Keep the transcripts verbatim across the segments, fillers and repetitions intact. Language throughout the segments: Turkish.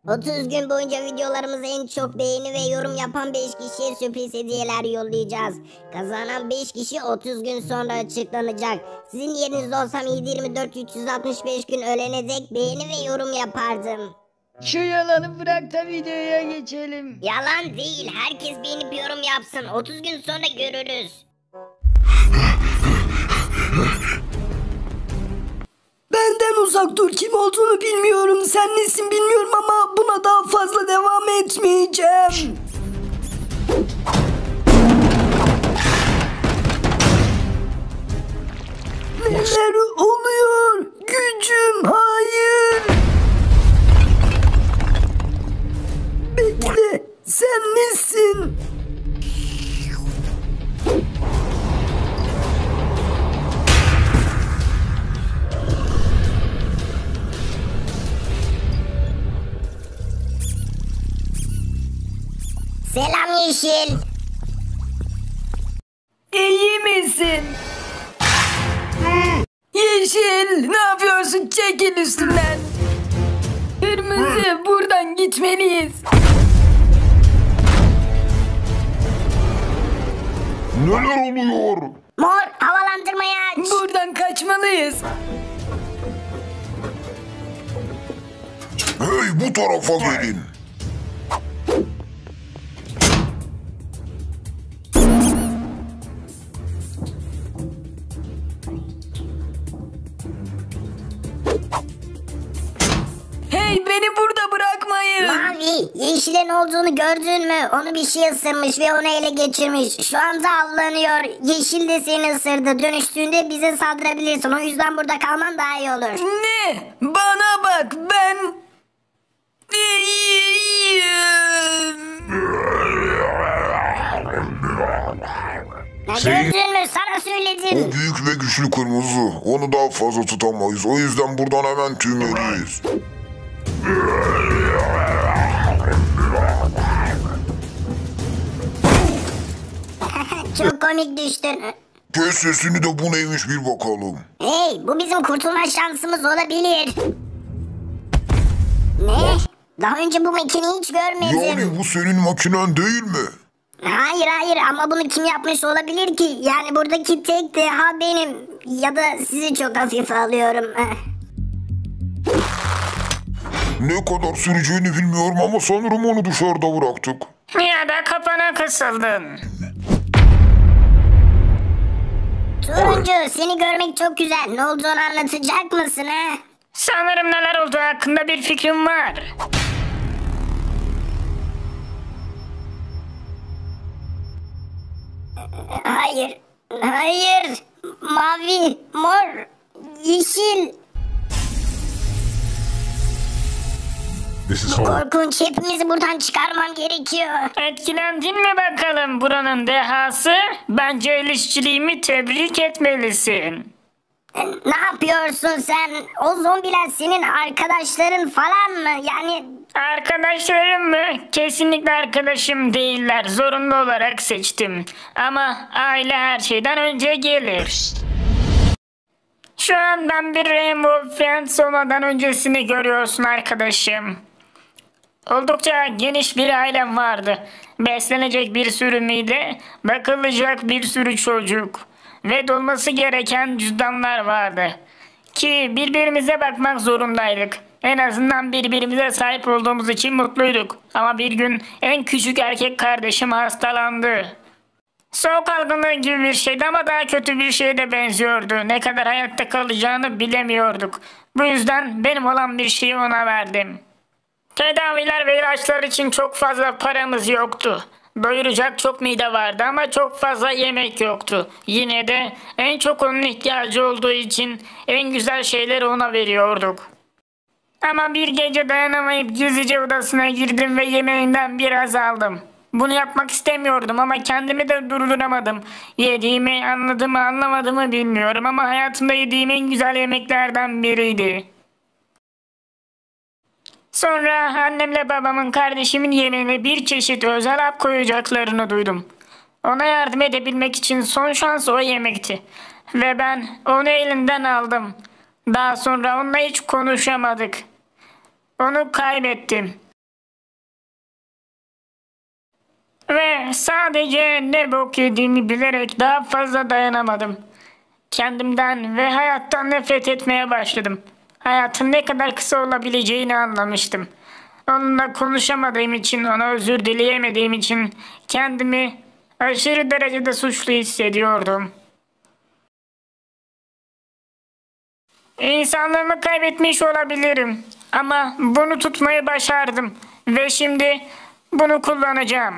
otuz gün boyunca videolarımıza en çok beğeni ve yorum yapan beş kişiye sürpriz hediyeler yollayacağız. Kazanan beş kişi otuz gün sonra açıklanacak. Sizin yerinizde olsam yedi yirmi dört üç yüz altmış beş gün ölene dek beğeni ve yorum yapardım. Şu yalanı bırak da videoya geçelim. Yalan değil, herkes beğenip yorum yapsın. otuz gün sonra görürüz. Benden uzak dur, kim olduğunu bilmiyorum, sen nesin bilmiyorum ama buna daha fazla devam etmeyeceğim. Neler oluyor? Gücüm, hayır. Bekle, sen nesin? Selam Yeşil. İyi misin? Yeşil, ne yapıyorsun? Çekil üstümden. Kırmızı, buradan gitmeliyiz. Neler oluyor? Mor, havalandırmayı aç. Buradan kaçmalıyız. Hey, bu tarafa gelin. Hey, beni burada bırakmayın. Mavi, Yeşil'in olduğunu gördün mü? Onu bir şey ısırmış ve onu ele geçirmiş. Şu anda avlanıyor. Yeşil de seni ısırdı. Dönüştüğünde bize saldırabilirsin. O yüzden burada kalman daha iyi olur. Ne? Bana bak, ben... İyiyim. Ya Şey- gördün mü? Sana söyledim. O büyük ve güçlü kırmızı. Onu daha fazla tutamayız. O yüzden buradan hemen tüymeliyiz. Çok komik düştün. Kes sesini de bu neymiş bir bakalım. Hey, bu bizim kurtulma şansımız olabilir. Ne? Daha önce bu makineyi hiç görmedim. Yani bu senin makinen değil mi? Hayır hayır ama bunu kim yapmış olabilir ki? Yani buradaki tek deha benim. Ya da sizi çok hafife alıyorum. Ne kadar süreceğini bilmiyorum ama sanırım onu dışarıda bıraktık. Ya da kapana kısıldın. Turuncu, seni görmek çok güzel. Ne olduğunu anlatacak mısın ha? Sanırım neler olduğu hakkında bir fikrim var. Hayır. Hayır. Mavi, mor, yeşil. This is Bu home. korkunç. Hepimizi buradan çıkarmam gerekiyor. Etkilendin mi bakalım buranın dehası? Bence el işçiliğimi tebrik etmelisin. Ne yapıyorsun sen? O zombiler senin arkadaşların falan mı? Yani Arkadaşlarım mı? Kesinlikle arkadaşım değiller. Zorunlu olarak seçtim. Ama aile her şeyden önce gelir. Şu an ben bir Rainbow Friends olmadan öncesini görüyorsun arkadaşım. Oldukça geniş bir ailem vardı. Beslenecek bir sürü mide, bakılacak bir sürü çocuk ve dolması gereken cüzdanlar vardı. Ki birbirimize bakmak zorundaydık. En azından birbirimize sahip olduğumuz için mutluyduk. Ama bir gün en küçük erkek kardeşim hastalandı. Soğuk algınlığı gibi bir şeydi ama daha kötü bir şeye de benziyordu. Ne kadar hayatta kalacağını bilemiyorduk. Bu yüzden benim olan bir şeyi ona verdim. Tedaviler ve ilaçlar için çok fazla paramız yoktu. Doyuracak çok mide vardı ama çok fazla yemek yoktu. Yine de en çok onun ihtiyacı olduğu için en güzel şeyleri ona veriyorduk. Ama bir gece dayanamayıp gizlice odasına girdim ve yemeğinden biraz aldım. Bunu yapmak istemiyordum ama kendimi de durduramadım. Yediğimi anladığımı anlamadığımı bilmiyorum ama hayatımda yediğim en güzel yemeklerden biriydi. Sonra annemle babamın kardeşimin yemeğine bir çeşit özel hap koyacaklarını duydum. Ona yardım edebilmek için son şans o yemekti. Ve ben onu elinden aldım. Daha sonra onunla hiç konuşamadık. Onu kaybettim. Ve sadece ne bok yediğimi bilerek daha fazla dayanamadım. Kendimden ve hayattan nefret etmeye başladım. Hayatın ne kadar kısa olabileceğini anlamıştım. Onunla konuşamadığım için, ona özür dileyemediğim için kendimi aşırı derecede suçlu hissediyordum. İnsanlığımı kaybetmiş olabilirim ama bunu tutmayı başardım ve şimdi bunu kullanacağım.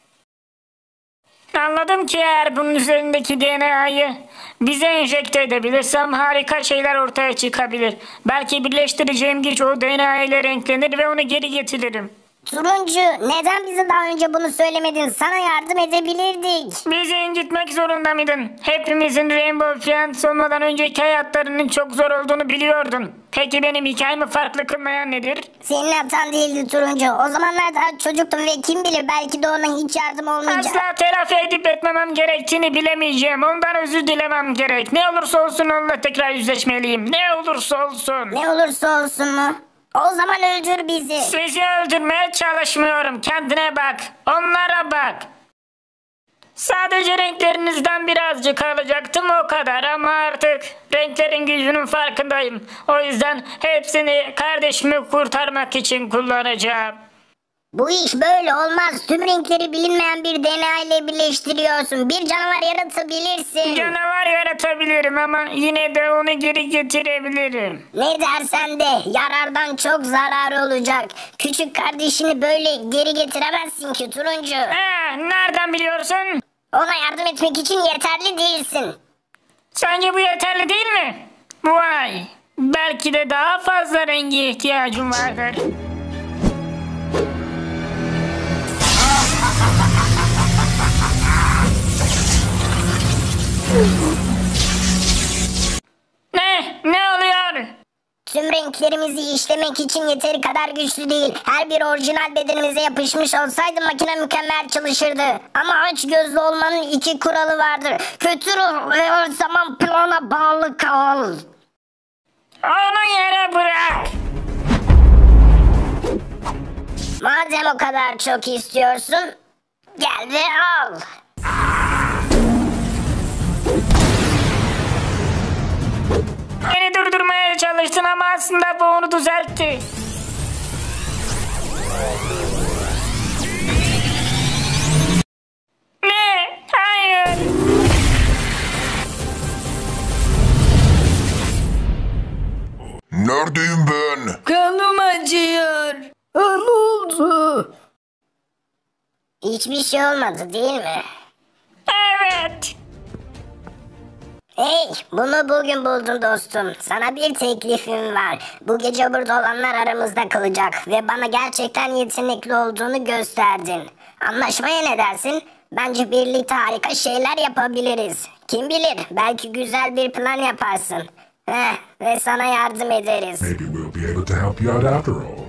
Anladım ki eğer bunun üzerindeki D N A'yı bize enjekte edebilirsem harika şeyler ortaya çıkabilir. Belki birleştireceğim güç o D N A ile renklenir ve onu geri getiririm. Turuncu, neden bize daha önce bunu söylemedin? Sana yardım edebilirdik. Bizi incitmek zorunda mıydın? Hepimizin Rainbow Friends olmadan önceki hayatlarının çok zor olduğunu biliyordun. Peki benim hikayemi farklı kılmayan nedir? Senin hatan değildi Turuncu. O zamanlar daha çocuktun ve kim bilir belki de ona hiç yardım olmayacak. Asla telafi edip etmemem gerektiğini bilemeyeceğim. Ondan özür dilemem gerek. Ne olursa olsun onunla tekrar yüzleşmeliyim. Ne olursa olsun. Ne olursa olsun mu? O zaman öldür bizi. Sizi öldürmeye çalışmıyorum. Kendine bak. Onlara bak. Sadece renklerinizden birazcık alacaktım o kadar ama artık renklerin gücünün farkındayım. O yüzden hepsini kardeşimi kurtarmak için kullanacağım. Bu iş böyle olmaz. Tüm renkleri bilinmeyen bir D N A ile birleştiriyorsun. Bir canavar yaratabilirsin. Canavar yaratabilirim ama yine de onu geri getirebilirim. Ne dersen de yarardan çok zarar olacak. Küçük kardeşini böyle geri getiremezsin ki Turuncu. Ha, nereden biliyorsun? Ona yardım etmek için yeterli değilsin. Sence bu yeterli değil mi? Vay, belki de daha fazla renge ihtiyacım vardır. Ne? Ne oluyor? Tüm renklerimizi işlemek için yeteri kadar güçlü değil. Her bir orijinal bedenimize yapışmış olsaydı makine mükemmel çalışırdı. Ama aç gözlü olmanın iki kuralı vardır. Kötü ruh ve her zaman plana bağlı kal. Onu yere bırak. Madem o kadar çok istiyorsun, gel ve al. Beni durdurmaya çalıştın ama aslında bu onu düzeltti. Ne? Hayır. Neredeyim ben? Kanım acıyor. Ha, ne oldu? Hiçbir şey olmadı değil mi? Evet. Hey, bunu bugün buldum dostum. Sana bir teklifim var. Bu gece burada olanlar aramızda kalacak ve bana gerçekten yetenekli olduğunu gösterdin. Anlaşmaya ne dersin? Bence birlikte harika şeyler yapabiliriz. Kim bilir, belki güzel bir plan yaparsın. Heh, ve sana yardım ederiz. Maybe we'll be able to help you out after all.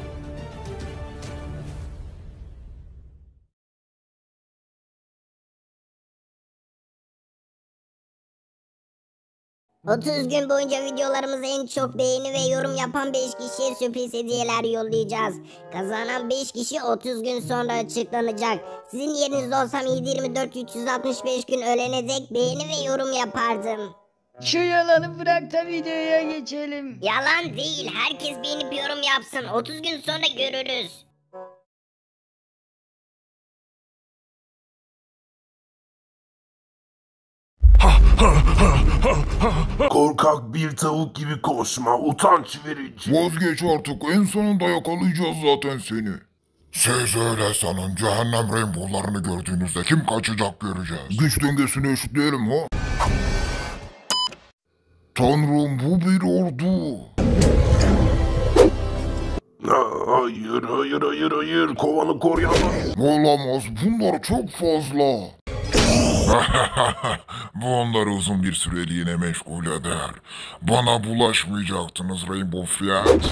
otuz gün boyunca videolarımıza en çok beğeni ve yorum yapan beş kişiye sürpriz hediyeler yollayacağız. Kazanan beş kişi otuz gün sonra açıklanacak. Sizin yerinizde olsam yedi yirmi dört üç yüz altmış beş gün ölene dek beğeni ve yorum yapardım. Şu yalanı bırak da videoya geçelim. Yalan değil. Herkes beğenip yorum yapsın. otuz gün sonra görürüz. Korkak bir tavuk gibi koşma, utanç verici. Vazgeç artık, en sonunda yakalayacağız zaten seni. Siz öyle sanın, cehennem rainbow'larını gördüğünüzde kim kaçacak göreceğiz. Güç dengesini eşitleyelim ha. Tanrım, bu bir ordu. Ha, hayır, hayır, hayır, hayır. Kovanı koruyamaz. Olamaz, bunlar çok fazla. Bu onları uzun bir süreliğine meşgul eder. Bana bulaşmayacaktınız Rainbow Friends.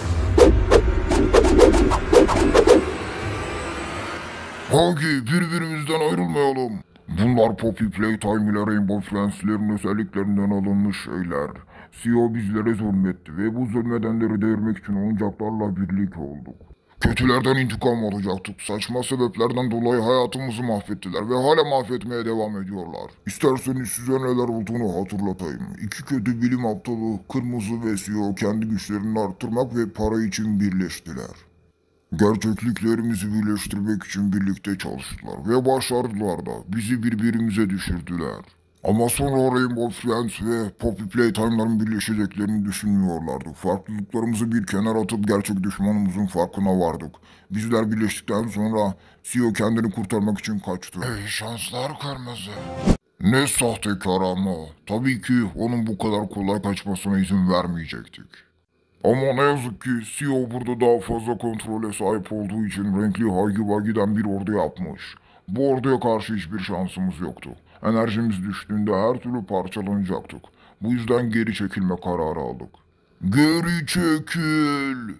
Hagi, birbirimizden ayrılmayalım. Bunlar Poppy Playtime ile Rainbow Friends'lerin özelliklerinden alınmış şeyler. C E O bizlere zulmetti ve bu zulmedenleri devirmek için oyuncaklarla birlik olduk. Kötülerden intikam alacaktık. Saçma sebeplerden dolayı hayatımızı mahvettiler ve hala mahvetmeye devam ediyorlar. İsterseniz size neler olduğunu hatırlatayım. İki kötü bilim aptalı, Kırmızı ve Siyah kendi güçlerini arttırmak ve para için birleştiler. Gerçekliklerimizi birleştirmek için birlikte çalıştılar ve başardılar da bizi birbirimize düşürdüler. Ama sonra Rainbow Friends ve Poppy Playtime'ların birleşeceklerini düşünmüyorlardı. Farklılıklarımızı bir kenara atıp gerçek düşmanımızın farkına vardık. Bizler birleştikten sonra C E O kendini kurtarmak için kaçtı. Ey şanslar Kırmızı. Ne sahtekar ama. Tabii ki onun bu kadar kolay kaçmasına izin vermeyecektik. Ama ne yazık ki C E O burada daha fazla kontrole sahip olduğu için renkli Huggy Wuggy'den bir ordu yapmış. Bu orduya karşı hiçbir şansımız yoktu. Enerjimiz düştüğünde her türlü parçalanacaktık. Bu yüzden geri çekilme kararı aldık. Geri çekil!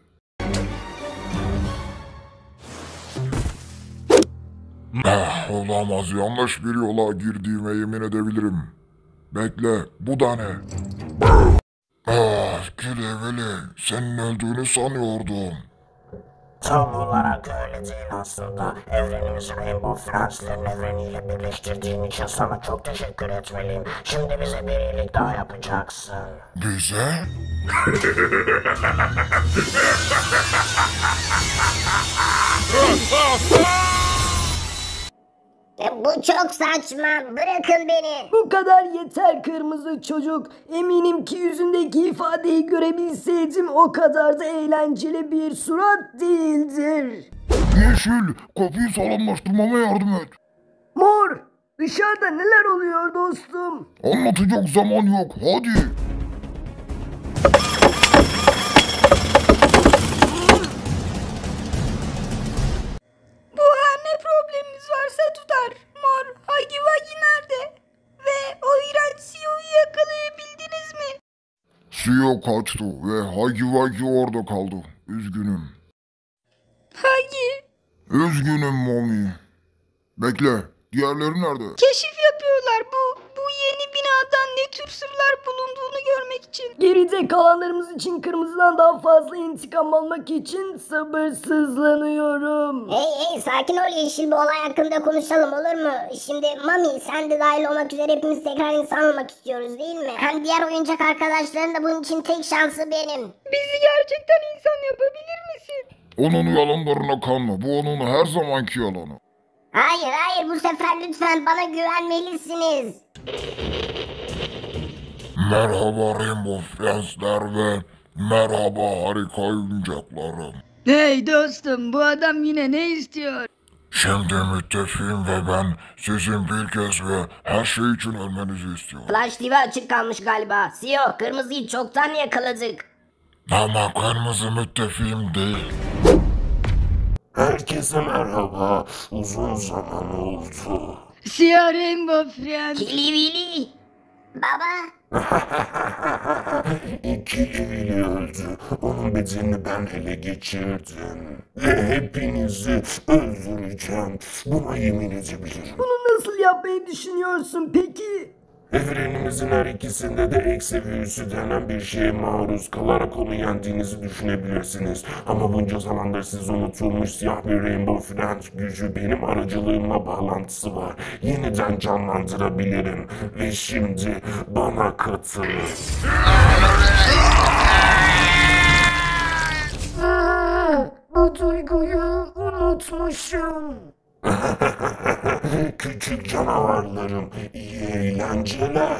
Eh, olamaz, yanlış bir yola girdiğime yemin edebilirim. Bekle, bu da ne? Ah, Kileveli, senin öldüğünü sanıyordum. Tam olarak öyle değil aslında. Evrenimizi Rainbow Friends'lerin evreniyle birleştirdiğin için sana çok teşekkür etmeliyim. Şimdi bize bir iyilik daha yapacaksın. Bize? E, Bu çok saçma. Bırakın beni. Bu kadar yeter kırmızı çocuk. Eminim ki yüzündeki ifadeyi görebilseydim o kadar da eğlenceli bir surat değildir. Yeşil, kapıyı sağlamlaştırmama yardım et. Mor, dışarıda neler oluyor dostum? Anlatacak zaman yok, hadi. Bu her ne problemimiz varsa tutar. Mor, Huggy Wuggy nerede? Ve o iğrenç C E O'yu yakalayabildiniz mi? C E O kaçtı ve Huggy Wuggy orada kaldı. Üzgünüm. Huggy, Üzgünüm Mommy. Bekle, diğerleri nerede? keşif yapıyorlar. Bu bu yeni binadan ne tür sırlar bulunduğunu görmek için. Geride kalanlarımız için kırmızıdan daha fazla intikam almak için sabırsızlanıyorum. Hey hey sakin ol Yeşil, bu olay hakkında konuşalım olur mu? Şimdi Mami sen de dahil olmak üzere hepimiz tekrar insan olmak istiyoruz değil mi? Hem diğer oyuncak arkadaşların da bunun için tek şansı benim. Bizi gerçekten insan yapabilir misin? Onun yalanlarına kanma, bu onun her zamanki yalanı. Hayır hayır bu sefer lütfen bana güvenmelisiniz. Merhaba Rainbow Friends'ler ve merhaba harika oyuncaklarım. Hey dostum, bu adam yine ne istiyor? Şimdi müttefiğim ve ben sizin bir kez ve her şey için ölmenizi istiyorum. Flash T V açık kalmış galiba. C E O, kırmızıyı çoktan yakaladık. Ama kırmızı müttefiğim değil. Herkese merhaba. Uzun zaman oldu. Siyah Rainbow Friends. Kilivili. Baba. İkili öldü. Onun bedenini ben ele geçirdim. Ve hepinizi öldüreceğim. Buna yemin edebilirim. Bunu nasıl yapmayı düşünüyorsun peki? Evrenimizin her ikisinde de eksi büyüsü denen bir şeye maruz kalarak onu yendiğinizi düşünebilirsiniz. Ama bunca zamandır siz unutulmuş siyah bir Rainbow Friends gücü benim aracılığımla bağlantısı var. Yeniden canlandırabilirim. Ve şimdi bana katılın. Bu duyguyu unutmuşum. Küçük canavarlarım, iyi eğlenceler.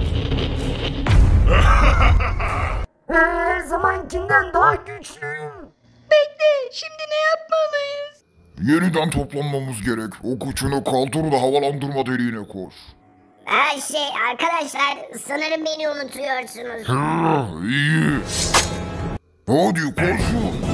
Her zamankinden daha güçlüyüm. Bekle, şimdi ne yapmalıyız? Yeniden toplanmamız gerek. O kıçını kaldır da havalandırma deliğine koş. Ha şey arkadaşlar sanırım beni unutuyorsunuz. Hı, iyi. Hadi koşun.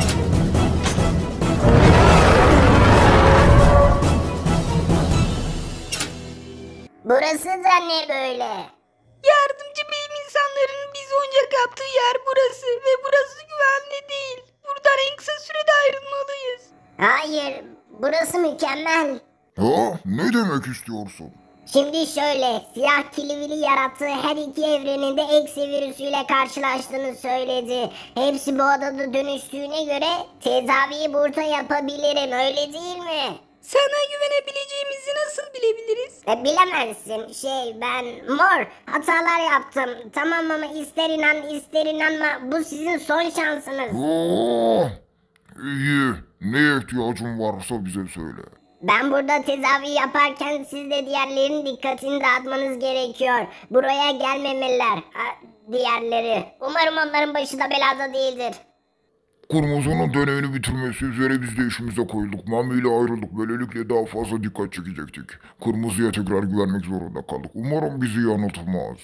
Burası da ne böyle? Yardımcı bilim insanlarının biz oyuncak yaptığı yer burası ve burası güvenli değil. Buradan en kısa sürede ayrılmalıyız. Hayır burası mükemmel. Ha, ne demek istiyorsun? Şimdi şöyle, siyah kilivili yarattığı her iki evreninde eksi virüsüyle karşılaştığını söyledi. Hepsi bu odada dönüştüğüne göre tedaviyi burada yapabilirim, öyle değil mi? Sana güvenebileceğimizi nasıl bilebiliriz? E, bilemezsin. Şey, ben mor hatalar yaptım. Tamam ama ister inan ister inanma, bu sizin son şansınız. Oo, iyi. Neye ihtiyacın varsa bize söyle. Ben burada tedavi yaparken siz de diğerlerinin dikkatini dağıtmanız gerekiyor. Buraya gelmemeliler. Ha, diğerleri. Umarım onların başı da belada değildir. Kırmızının deneyini bitirmesi üzere biz de işimize koyulduk. Mami ile ayrıldık. Böylelikle daha fazla dikkat çekecektik. Kırmızıya tekrar güvenmek zorunda kaldık. Umarım bizi yanıltmaz.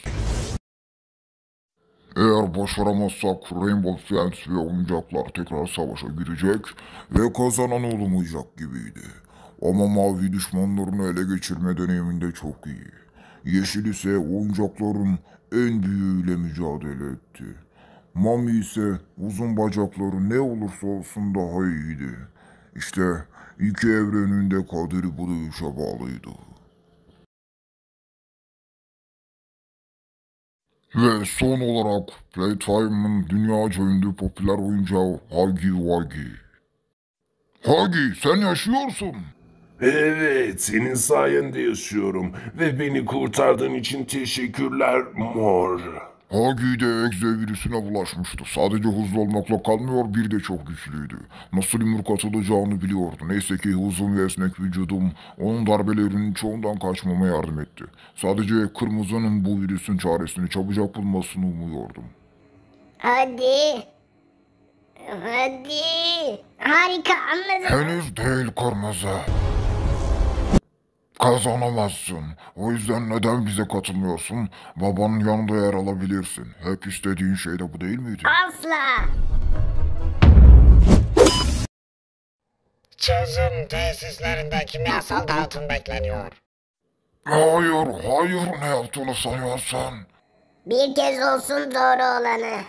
Eğer başaramazsak Rainbow Friends ve oyuncaklar tekrar savaşa girecek ve kazanan olmayacak gibiydi. Ama mavi düşmanlarını ele geçirme deneyiminde çok iyi. Yeşil ise oyuncakların en büyüğüyle mücadele etti. Mami ise uzun bacakları ne olursa olsun daha iyiydi. İşte iki evrenin de kaderi bu dövüşe bağlıydı. Ve son olarak Playtime'ın dünyaca ünlü popüler oyuncağı Huggy Wuggy. Huggy, sen yaşıyorsun. Evet, senin sayende yaşıyorum ve beni kurtardığın için teşekkürler Mor. Huggy de egze virüsüne bulaşmıştı. Sadece hızlı olmakla kalmıyor, bir de çok güçlüydü. Nasıl yumruk atılacağını biliyordu. Neyse ki uzun ve esnek vücudum onun darbelerinin çoğundan kaçmama yardım etti. Sadece kırmızının bu virüsün çaresini çabucak bulmasını umuyordum. Hadi. Hadi. Harika, anladım. Henüz değil kırmızı. Kazanamazsın. O yüzden neden bize katılmıyorsun? Babanın yanında yer alabilirsin. Hep istediğin şey de bu değil miydi? Asla. Çözüm tesislerinde kimyasal dağıtım bekleniyor. Hayır, hayır, ne yaptığını sanıyorsan. Bir kez olsun doğru olanı.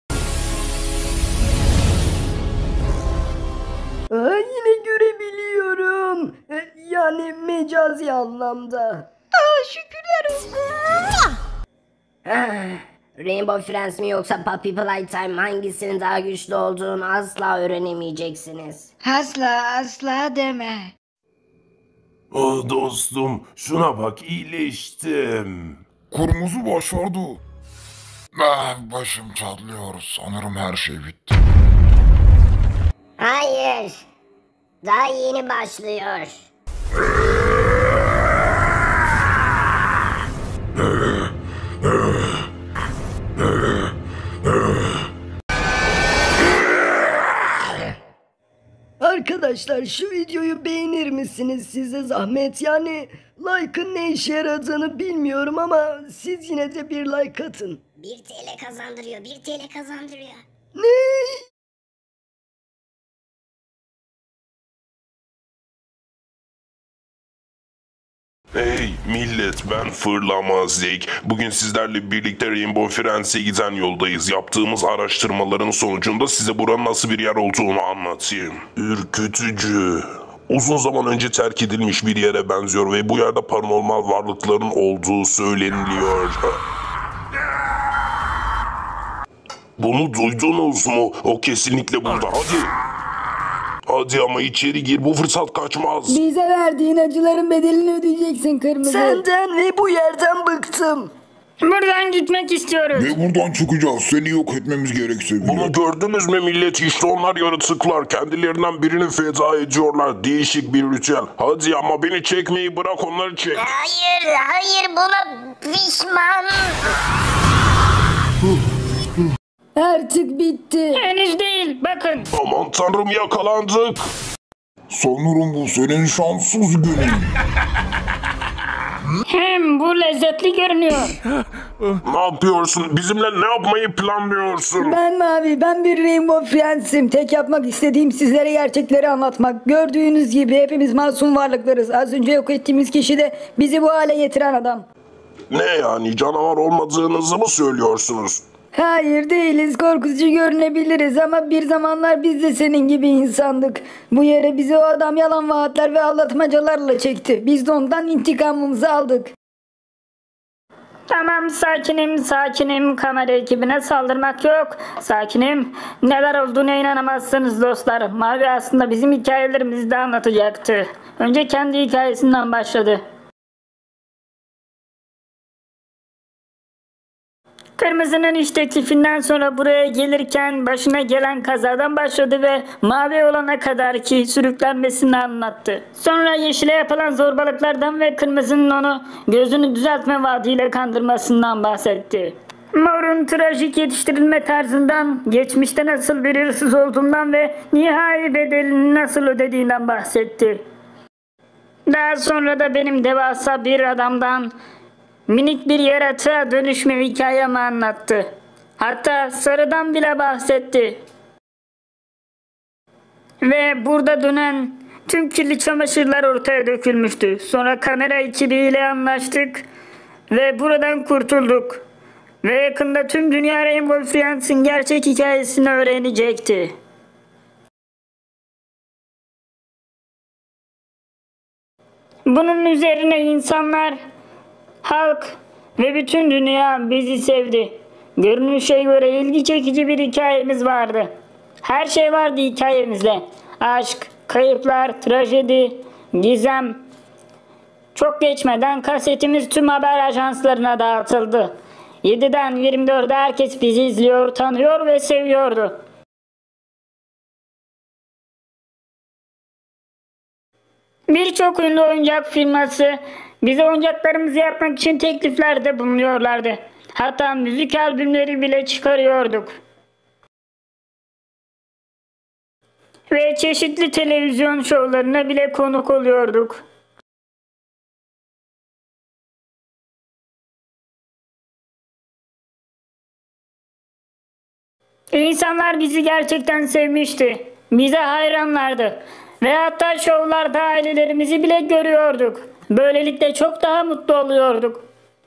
Aa, yine görebiliyorum. E, Yani mecazi anlamda. Aa, şükürler olsun. Ah, Rainbow Friends mi yoksa Puppy Playtime, hangisinin daha güçlü olduğunu asla öğrenemeyeceksiniz. Asla asla deme. Oh dostum, şuna bak, iyileştim. Kırmızı başardı. Ah, başım çatlıyor. Sanırım her şey bitti. Hayır. Daha yeni başlıyor. Arkadaşlar, şu videoyu beğenir misiniz, size zahmet? Yani like'ın ne işe yaradığını bilmiyorum ama siz yine de bir like atın. bir TL kazandırıyor, bir TL kazandırıyor. Ne? Hey millet, ben Fırlamazdik. Bugün sizlerle birlikte Rainbow Friends'e giden yoldayız. Yaptığımız araştırmaların sonucunda size buranın nasıl bir yer olduğunu anlatayım. Ürkütücü. Uzun zaman önce terk edilmiş bir yere benziyor ve bu yerde paranormal varlıkların olduğu söyleniliyor. Bunu duydunuz mu? O kesinlikle burada. Hadi. Hadi ama içeri gir, bu fırsat kaçmaz. Bize verdiğin acıların bedelini ödeyeceksin kırmızı. Senden ve bu yerden bıktım. Buradan gitmek istiyoruz. Ve buradan çıkacağız. Seni yok etmemiz gerekse bile. Bunu gördünüz mü millet? İşte onlar yaratıklar. Kendilerinden birini feda ediyorlar. Değişik bir ritüel. Hadi ama beni çekmeyi bırak, onları çek. Hayır, hayır, buna pişman. Artık bitti. Henüz değil, bakın. Aman tanrım, yakalandık. Sanırım bu senin şanssız günün. Hem bu lezzetli görünüyor. Ne yapıyorsun? Bizimle ne yapmayı planlıyorsun? Ben Mavi, ben bir Rainbow Friends'im. Tek yapmak istediğim sizlere gerçekleri anlatmak. Gördüğünüz gibi hepimiz masum varlıklarız. Az önce yok ettiğimiz kişi de bizi bu hale getiren adam. Ne yani, canavar olmadığınızı mı söylüyorsunuz? Hayır değiliz, korkutucu görünebiliriz ama bir zamanlar biz de senin gibi insandık. Bu yere bizi o adam yalan vaatler ve aldatmacalarla çekti. Biz de ondan intikamımızı aldık. Tamam sakinim sakinim, kamera ekibine saldırmak yok. Sakinim, neler olduğuna inanamazsınız dostlar. Mavi aslında bizim hikayelerimizi de anlatacaktı. Önce kendi hikayesinden başladı. Kırmızının iş teklifinden sonra buraya gelirken başına gelen kazadan başladı ve mavi olana kadar ki sürüklenmesini anlattı. Sonra yeşile yapılan zorbalıklardan ve kırmızının onu gözünü düzeltme vaadiyle kandırmasından bahsetti. Mor'un trajik yetiştirilme tarzından, geçmişte nasıl bir hırsız olduğundan ve nihai bedelini nasıl ödediğinden bahsetti. Daha sonra da benim devasa bir adamdan minik bir yaratığa dönüşme hikayemi anlattı. Hatta sarıdan bile bahsetti. Ve burada dönen tüm kirli çamaşırlar ortaya dökülmüştü. Sonra kamera ekibiyle anlaştık ve buradan kurtulduk. Ve yakında tüm dünya Rainbow Friends'in gerçek hikayesini öğrenecekti. Bunun üzerine insanlar, halk ve bütün dünya bizi sevdi. Görünüşe göre ilgi çekici bir hikayemiz vardı. Her şey vardı hikayemizde. Aşk, kayıplar, trajedi, gizem. Çok geçmeden kasetimiz tüm haber ajanslarına dağıtıldı. yediden yirmi dörde herkes bizi izliyor, tanıyor ve seviyordu. Birçok ünlü oyuncak firması bize oyuncaklarımızı yapmak için tekliflerde bulunuyorlardı. Hatta müzik albümleri bile çıkarıyorduk. Ve çeşitli televizyon şovlarına bile konuk oluyorduk. İnsanlar bizi gerçekten sevmişti. Bize hayranlardı. Ve hatta şovlarda ailelerimizi bile görüyorduk. Böylelikle çok daha mutlu oluyorduk.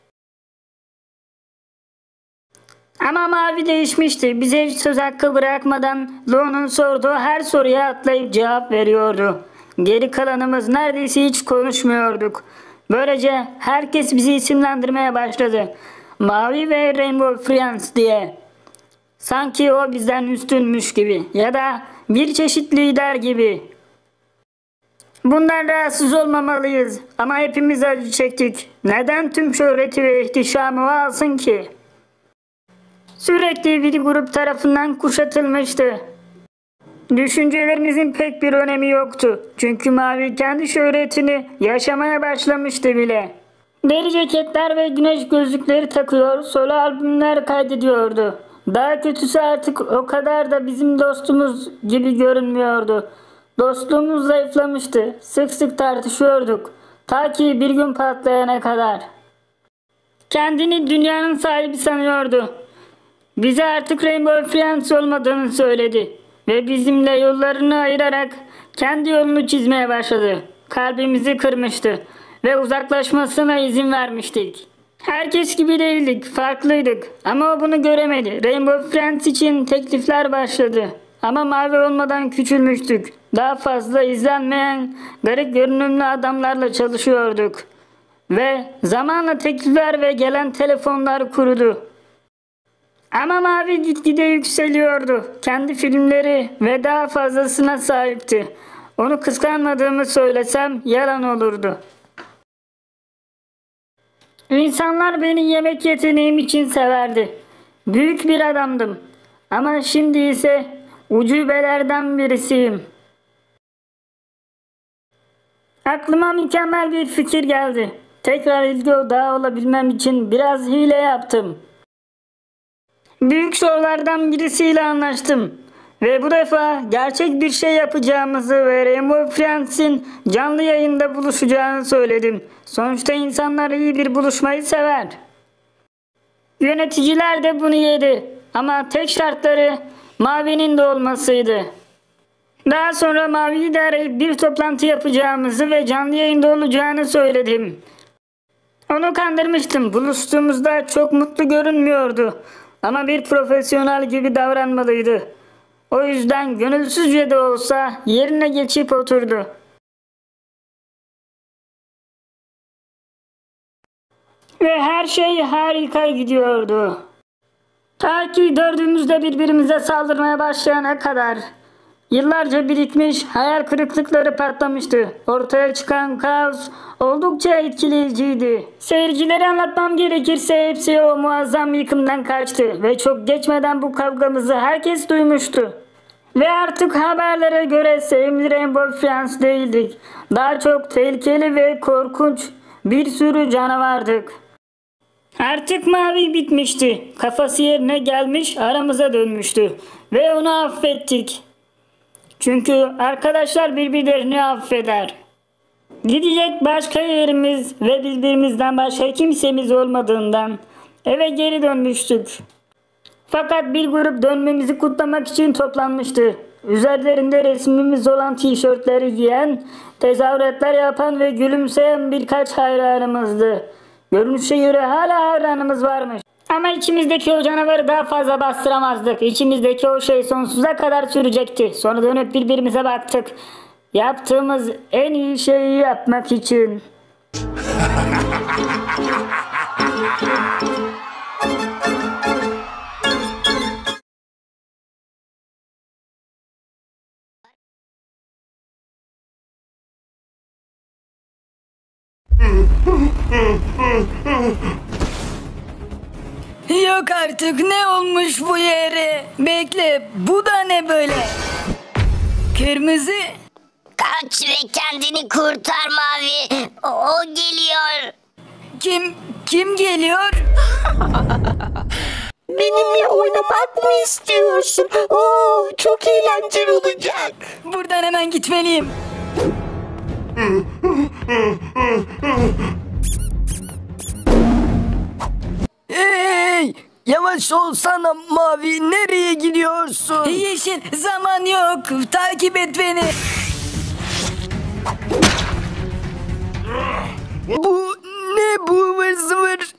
Ama Mavi değişmişti. Bize hiç söz hakkı bırakmadan Lo'nun sorduğu her soruya atlayıp cevap veriyordu. Geri kalanımız neredeyse hiç konuşmuyorduk. Böylece herkes bizi isimlendirmeye başladı. Mavi ve Rainbow Friends diye. Sanki o bizden üstünmüş gibi ya da bir çeşit lider gibi. Bundan rahatsız olmamalıyız ama hepimiz acı çektik. Neden tüm şöhreti ve ihtişamı o alsın ki? Sürekli bir grup tarafından kuşatılmıştı. Düşüncelerinizin pek bir önemi yoktu. Çünkü Mavi kendi şöhretini yaşamaya başlamıştı bile. Deri ceketler ve güneş gözlükleri takıyor, solo albümler kaydediyordu. Daha kötüsü artık o kadar da bizim dostumuz gibi görünmüyordu. Dostluğumuz zayıflamıştı. Sık sık tartışıyorduk. Ta ki bir gün patlayana kadar. Kendini dünyanın sahibi sanıyordu. Bize artık Rainbow Friends olmadığını söyledi. Ve bizimle yollarını ayırarak kendi yolunu çizmeye başladı. Kalbimizi kırmıştı. Ve uzaklaşmasına izin vermiştik. Herkes gibi değildik, farklıydık. Ama o bunu göremedi. Rainbow Friends için teklifler başladı. Ama Mavi olmadan küçülmüştük. Daha fazla izlenmeyen garip görünümlü adamlarla çalışıyorduk. Ve zamanla teklifler ve gelen telefonlar kurudu. Ama Mavi gitgide yükseliyordu. Kendi filmleri ve daha fazlasına sahipti. Onu kıskanmadığımı söylesem yalan olurdu. İnsanlar beni yemek yeteneğim için severdi. Büyük bir adamdım. Ama şimdi ise ucubelerden birisiyim. Aklıma mükemmel bir fikir geldi. Tekrar ilgi odağı olabilmem için biraz hile yaptım. Büyük şovlardan birisiyle anlaştım. Ve bu defa gerçek bir şey yapacağımızı ve Rainbow Friends'in canlı yayında buluşacağını söyledim. Sonuçta insanlar iyi bir buluşmayı sever. Yöneticiler de bunu yedi. Ama tek şartları Mavi'nin de olmasıydı. Daha sonra Mavi'yi de arayıp bir toplantı yapacağımızı ve canlı yayında olacağını söyledim. Onu kandırmıştım. Buluştuğumuzda çok mutlu görünmüyordu. Ama bir profesyonel gibi davranmalıydı. O yüzden gönülsüzce de olsa yerine geçip oturdu. Ve her şey harika gidiyordu. Ta ki dördümüz de birbirimize saldırmaya başlayana kadar. Yıllarca birikmiş hayal kırıklıkları patlamıştı. Ortaya çıkan kaos oldukça etkileyiciydi. Seyircilere anlatmam gerekirse hepsi o muazzam yıkımdan kaçtı. Ve çok geçmeden bu kavgamızı herkes duymuştu. Ve artık haberlere göre sevimli Rainbow Friends değildik. Daha çok tehlikeli ve korkunç bir sürü canavardık. Artık Mavi bitmişti. Kafası yerine gelmiş, aramıza dönmüştü. Ve onu affettik. Çünkü arkadaşlar birbirlerini affeder. Gidecek başka yerimiz ve birbirimizden başka kimsemiz olmadığından eve geri dönmüştük. Fakat bir grup dönmemizi kutlamak için toplanmıştı. Üzerlerinde resmimiz olan tişörtleri giyen, tezahüratlar yapan ve gülümseyen birkaç hayranımızdı. Görünüşe göre hala hayranımız varmış. Ama içimizdeki o canavarı daha fazla bastıramazdık. İçimizdeki o şey sonsuza kadar sürecekti. Sonra dönüp birbirimize baktık. Yaptığımız en iyi şeyi yapmak için. Yok artık, ne olmuş bu yere? Bekle, bu da ne böyle? Kırmızı. Kaç ve kendini kurtar Mavi. O, o geliyor. Kim kim geliyor? Benimle oynamak mı istiyorsun? Oo, çok eğlenceli olacak. Buradan hemen gitmeliyim. Hey! Yavaş olsana Mavi, nereye gidiyorsun? Yeşil, zaman yok. Takip et beni. Bu ne bu ıvır zıvır?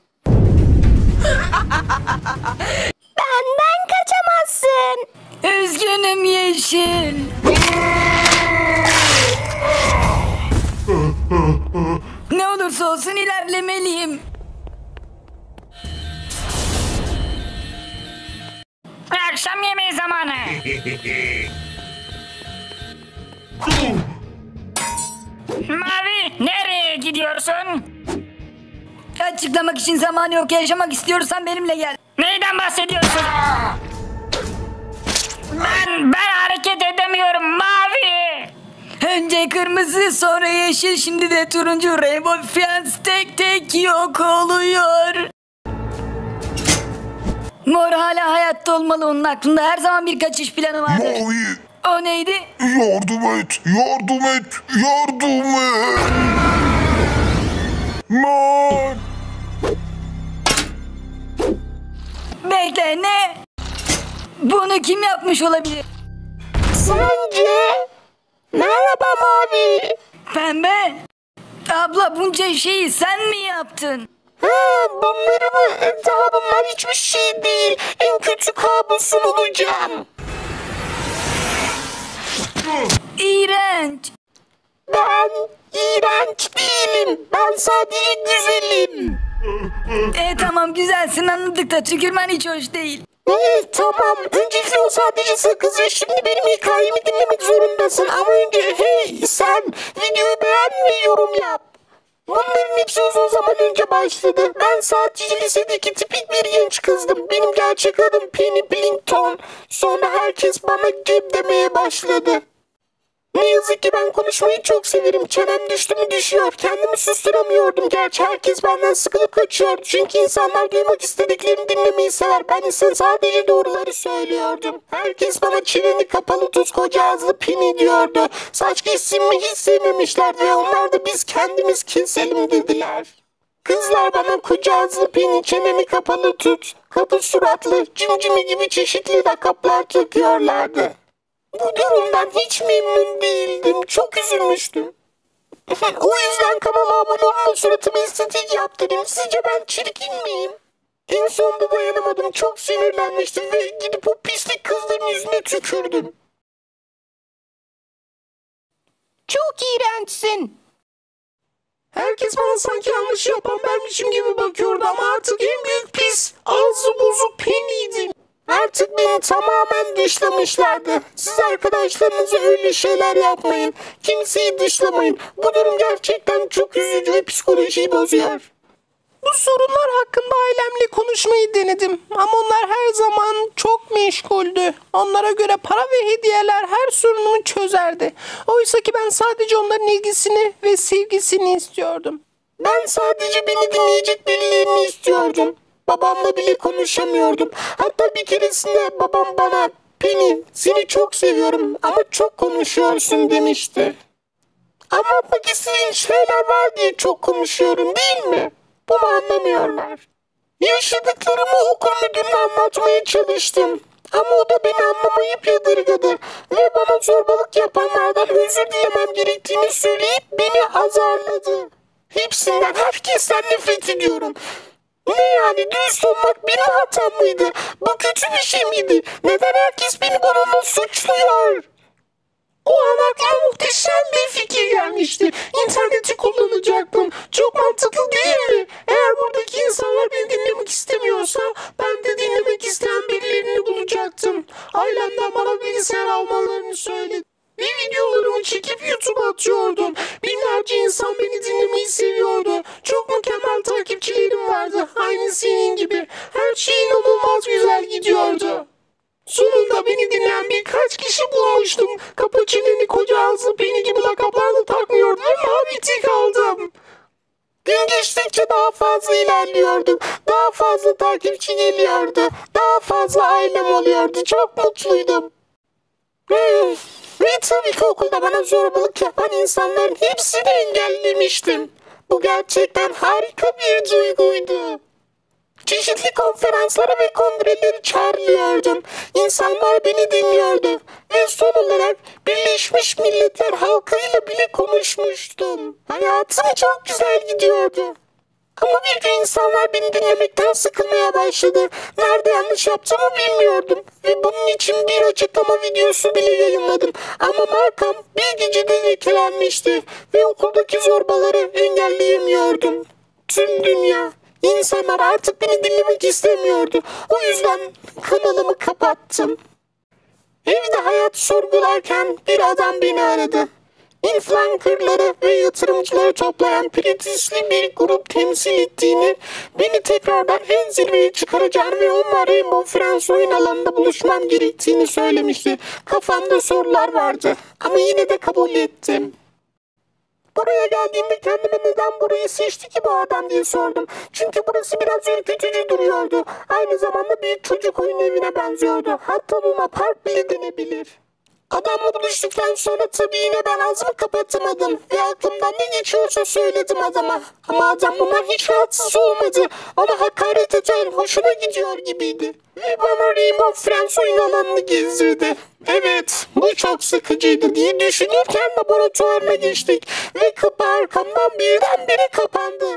Benden kaçamazsın. Üzgünüm Yeşil. Ne olursa olsun ilerlemeliyim. Akşam yemeği zamanı. Mavi, nereye gidiyorsun? Açıklamak için zaman yok. Yaşamak istiyorsan benimle gel. Neyden bahsediyorsun? Ben, ben hareket edemiyorum Mavi. Önce kırmızı, sonra yeşil, şimdi de turuncu. Rainbow Friends tek tek yok oluyor. Mor hala hayatta olmalı, onun aklında her zaman bir kaçış planı vardır. Mavi, O neydi? yardım et, yardım et, yardım et. Mor. Bekle, ne? Bunu kim yapmış olabilir? Sence? Merhaba Mavi. Pembe. Abla, bunca şeyi sen mi yaptın? Ha, bunları mı? Daha bunlar hiçbir şey değil. En kötü kabusun olacağım. İğrenç. Ben iğrenç değilim. Ben sadece güzelim. E tamam, güzelsin, anladık da tükürmen hiç hoş değil. Evet, tamam. Öncelikle o sadece sakız ve şimdi benim hikayemi dinlemek zorundasın. Ama önce hey sen videoyu beğen ve yorum yap. Bunların hepsi uzun zaman önce başladı. Ben sadece lisedeki tipik bir genç kızdım. Benim gerçek adım Penny Blinkton. Sonra herkes bana Geb demeye başladı. Ne yazık ki ben konuşmayı çok severim. Çenem düştü mü düşüyor. Kendimi susturamıyordum. Gerçi herkes benden sıkılıp kaçıyordu. Çünkü insanlar duymak istediklerini dinlemeyi sever. Ben ise sadece doğruları söylüyordum. Herkes bana çeneni kapalı tut koca ağızlı Penny diyordu. Saç kesimi hiç sevmemişlerdi ve onlar da biz kendimiz keselim dediler. Kızlar bana koca ağızlı Penny, çeneni kapalı tut, kapı suratlı, cimcimi gibi çeşitli lakaplar takıyorlardı. Bu durumdan hiç memnun değildim. Çok üzülmüştüm. O yüzden kanala abone olma, suratıma estetik yaptırayım. Sizce ben çirkin miyim? En sonunda dayanamadım. Çok sinirlenmiştim ve gidip o pislik kızların yüzüne tükürdüm. Çok iğrençsin. Herkes bana sanki yanlış yapan benmişim gibi bakıyordu ama artık en büyük pis, ağzı bozuk Penny'ydim. Artık beni tamamen dışlamışlardı. Siz arkadaşlarınıza öyle şeyler yapmayın. Kimseyi dışlamayın. Bu durum gerçekten çok üzücü ve psikolojiyi bozuyor. Bu sorunlar hakkında ailemle konuşmayı denedim. Ama onlar her zaman çok meşguldü. Onlara göre para ve hediyeler her sorunumu çözerdi. Oysa ki ben sadece onların ilgisini ve sevgisini istiyordum. Ben sadece beni dinleyecek birilerini istiyordum. Babamla bile konuşamıyordum. Hatta bir keresinde babam bana "Penny, seni çok seviyorum ama çok konuşuyorsun" demişti. Anlatmak istediğin şeyler var diye çok konuşuyorum değil mi? Bunu anlamıyorlar. Yaşadıklarımı okul müdürüne anlatmaya çalıştım. Ama o da beni anlamayıp yadırgadı. Ve bana zorbalık yapanlardan özür dilemem gerektiğini söyleyip beni azarladı. Hepsinden, herkesten nefret ediyorum. Ne yani, dürüst olmak benim hatam mıydı? Bu kötü bir şey miydi? Neden herkes beni bununla suçluyor? O an aklıma muhteşem bir fikir gelmişti. İnterneti kullanacaktım. Çok mantıklı değil mi? Eğer buradaki insanlar beni dinlemek istemiyorsa ben de dinlemek isteyen birilerini bulacaktım. Ailemden bana bilgisayar almalarını söyledi. Ve videolarımı çekip YouTube'a atıyordum. Binlerce insan beni dinlemeyi seviyordu. Çok mükemmel takipçilerim vardı. Aynı senin gibi. Her şey inanılmaz güzel gidiyordu. Sonunda beni dinleyen birkaç kişi bulmuştum. Kapa çeneni koca ağzı Penny gibi lakaplarla takmıyordu ve mavi tik aldım. Gün geçtikçe daha fazla ilerliyordum. Daha fazla takipçi geliyordu. Daha fazla ailem oluyordu. Çok mutluydum. Ve, ve tabii ki okulda bana zorbalık yapan insanların hepsini engellemiştim. Bu gerçekten harika bir duyguydu. Çeşitli konferanslara ve kongreleri çağrılıyordum. İnsanlar beni dinliyordu. Ve son olarak Birleşmiş Milletler halkıyla bile konuşmuştum. Hayatım çok güzel gidiyordu. Ama bir gün insanlar beni dinlemekten sıkılmaya başladı. Nerede yanlış yaptığımı bilmiyordum. Ve bunun için bir açıklama videosu bile yayınladım. Ama markam bir gecede lekelenmişti. Ve okuldaki zorbaları engelleyemiyordum. Tüm dünya, İnsanlar artık beni dinlemek istemiyordu. O yüzden kanalımı kapattım. Evde hayat sorgularken bir adam beni aradı. Influencerları ve yatırımcıları toplayan prestijli bir grup temsil ettiğini, beni tekrardan en zirveye çıkaracağını ve onunla Rainbow Friends oyun alanında buluşmam gerektiğini söylemişti. Kafamda sorular vardı ama yine de kabul ettim. Buraya geldiğimde kendime neden burayı seçti ki bu adam diye sordum. Çünkü burası biraz ürkütücü duruyordu. Aynı zamanda bir çocuk oyun evine benziyordu. Hatta Luna Park bile denebilir. Adamla buluştuktan sonra tabii yine ben ağzımı kapatamadım. Ve aklımdan ne geçiyorsa söyledim adama. Ama adam bundan hiç rahatsız olmadı. Ona hakaret eden hoşuna gidiyor gibiydi. Ve bana Rainbow Friends oyun alanını gezdirdi. Evet, bu çok sıkıcıydı diye düşünürken laboratuvarına geçtik. Ve kapı arkamdan birdenbire kapandı.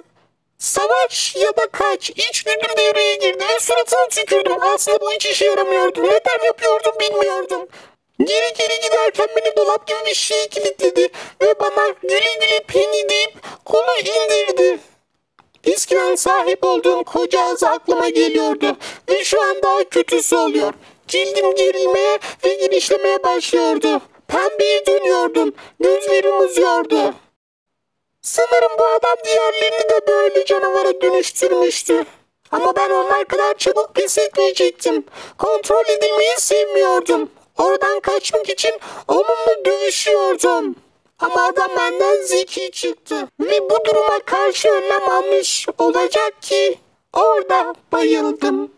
Savaş ya da kaç, içgüdüm devreye girdi ve suratına tükürdüm. Aslında bu hiç işe yaramıyordu. Neden yapıyordum bilmiyordum. Geri geri giderken beni dolap gibi bir şeye kilitledi ve bana güle güle Penny deyip kolu indirdi. Eskiden sahip olduğum koca ağzı aklıma geliyordu ve şu an daha kötüsü oluyor. Cildim gerilmeye ve genişlemeye başlıyordu. Pembeye dönüyordum. Gözlerim uzuyordu. Sanırım bu adam diğerlerini de böyle canavara dönüştürmüştü. Ama ben onlar kadar çabuk pes etmeyecektim. Kontrol edilmeyi sevmiyordum. Oradan kaçmak için onunla dövüşüyordum. Ama adam benden zeki çıktı. Ve bu duruma karşı önlem almış olacak ki orada bayıldım.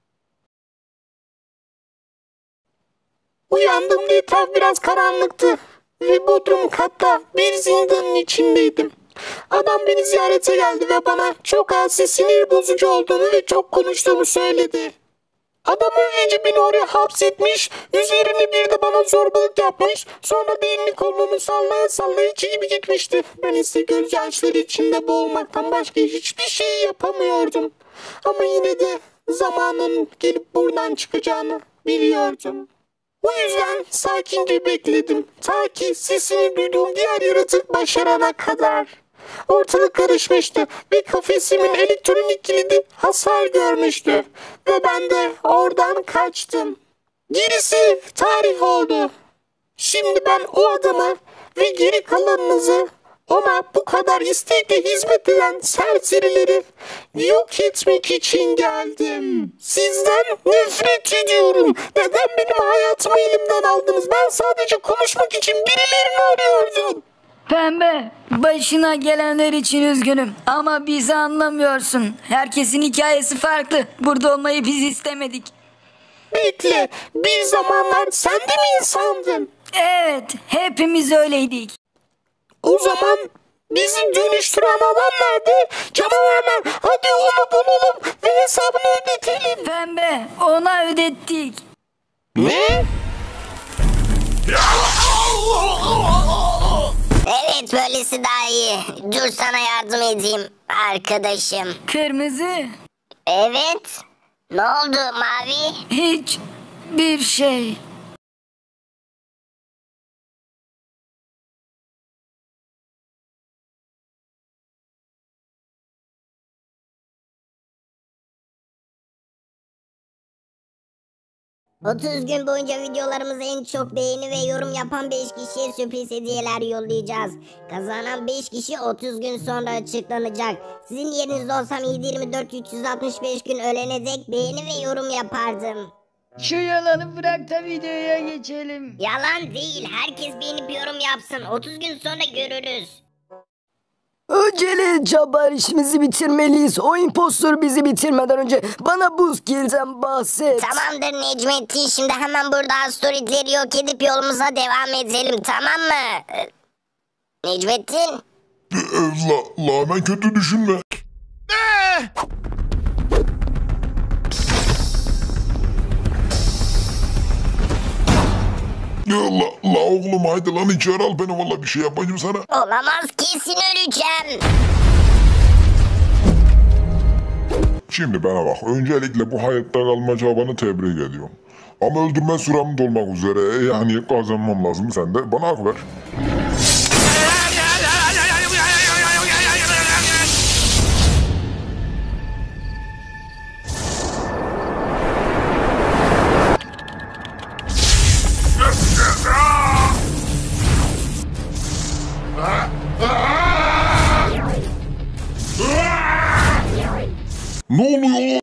Uyandığımda etraf biraz karanlıktı. Ve bodrum katta bir zindanın içindeydim. Adam beni ziyarete geldi ve bana çok az sinir bozucu olduğunu ve çok konuştuğumu söyledi. Adam öylece beni oraya hapsetmiş, üzerine bir de bana zorbalık yapmış, sonra da elini kolunu sallaya sallaya çekip gitmişti. Ben ise gözyaşları içinde boğulmaktan başka hiçbir şey yapamıyordum. Ama yine de zamanın gelip buradan çıkacağını biliyordum. O yüzden sakince bekledim, ta ki sesini duyduğum diğer yaratık başarana kadar. Ortalık karışmıştı. Bir kafesimin elektronik kilidi hasar görmüştü. Ve ben de oradan kaçtım. Gerisi tarih oldu. Şimdi ben o adamı ve geri kalanınızı, ona bu kadar istekle hizmet eden serserileri yok etmek için geldim. Sizden nefret ediyorum. Neden benim hayatımı elimden aldınız? Ben sadece konuşmak için birilerini arıyordum. Pembe, başına gelenler için üzgünüm ama bizi anlamıyorsun. Herkesin hikayesi farklı. Burada olmayı biz istemedik. Bekle, bir zamanlar sen de mi insandın? Evet, hepimiz öyleydik. O zaman bizi dönüştüren adam nerede? Canavarlar, hadi onu bulalım ve hesabını ödetelim. Pembe, ona ödettik. Ne? Evet, böylesi daha iyi. Dur sana yardım edeyim arkadaşım. Kırmızı. Evet. Ne oldu mavi? Hiç bir şey. otuz gün boyunca videolarımıza en çok beğeni ve yorum yapan beş kişiye sürpriz hediyeler yollayacağız. Kazanan beş kişi otuz gün sonra açıklanacak. Sizin yerinizde olsam yedi yirmi dört üç yüz altmış beş gün ölene dek beğeni ve yorum yapardım. Şu yalanı bırak da videoya geçelim. Yalan değil. Herkes beğenip yorum yapsın. otuz gün sonra görürüz. Acele Cabbar, işimizi bitirmeliyiz. O impostor bizi bitirmeden önce bana buz kilden bahset. Tamamdır Necmettin. Şimdi hemen burada asteroidleri yok edip yolumuza devam edelim, tamam mı? Ee, Necmettin? La, la hemen kötü düşünme. Ya la, la oğlum haydi lan içeri al beni, valla bir şey yapmayacağım sana. Olamaz, kesin öleceğim. Şimdi bana bak, öncelikle bu hayatta kalma çabanı tebrik ediyorum. Ama öldürme sürem dolmak üzere, yani kazanmam lazım, sen de bana hak ver. Ne oluyor?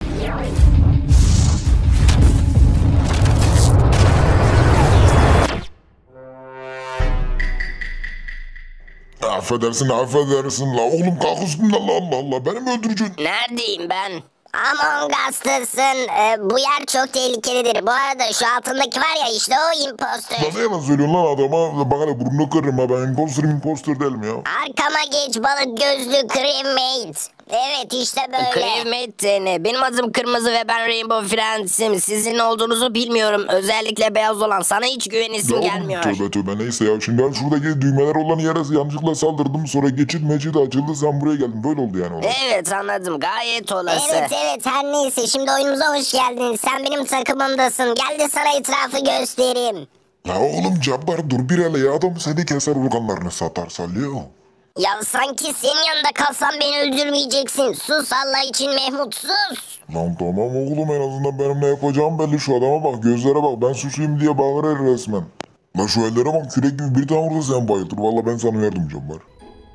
Affedersin, affedersin la. Oğlum kalk üstümden, la Allah Allah. Beni mi öldüreceksin? Neredeyim ben? Among Us'tasın. Ee, bu yer çok tehlikelidir. Bu arada şu altındaki var ya, işte o imposter. La ne yalan söylüyorsun lan adama? Bak hele burnunu kırırım ha. Ben imposter imposter değilim ya. Arkama geç balık gözlü crewmate. Evet işte böyle. Crewmate ne? Benim adım Kırmızı ve ben Rainbow Friends'im. Sizin olduğunuzu bilmiyorum. Özellikle beyaz olan, sana hiç güvenesim Ya gelmiyor. Tövbe tövbe neyse ya. Şimdi ben şuradaki düğmeler olan yere yanlışlıkla saldırdım. Sonra geçit mecid açıldı. Sen buraya geldin. Böyle oldu yani. Olay. Evet anladım. Gayet olası. Evet evet, her neyse, şimdi oyunumuza hoş geldin. Sen benim takımımdasın. Gel de sana etrafı göstereyim. La oğlum Cabbar dur bir hele ya. Adam seni keser, organlarını satar sallıyor. Ya sanki senin yanında kalsam beni öldürmeyeceksin. Sus Allah için Mehmut, sus. Lan tamam oğlum, en azından benim ne yapacağım belli. Şu adama bak, gözlere bak, ben susuyum diye bağırır resmen. La şu ellere bak, kürek gibi bir tane vursa sen bayıldır. Valla ben sana yardımcım var.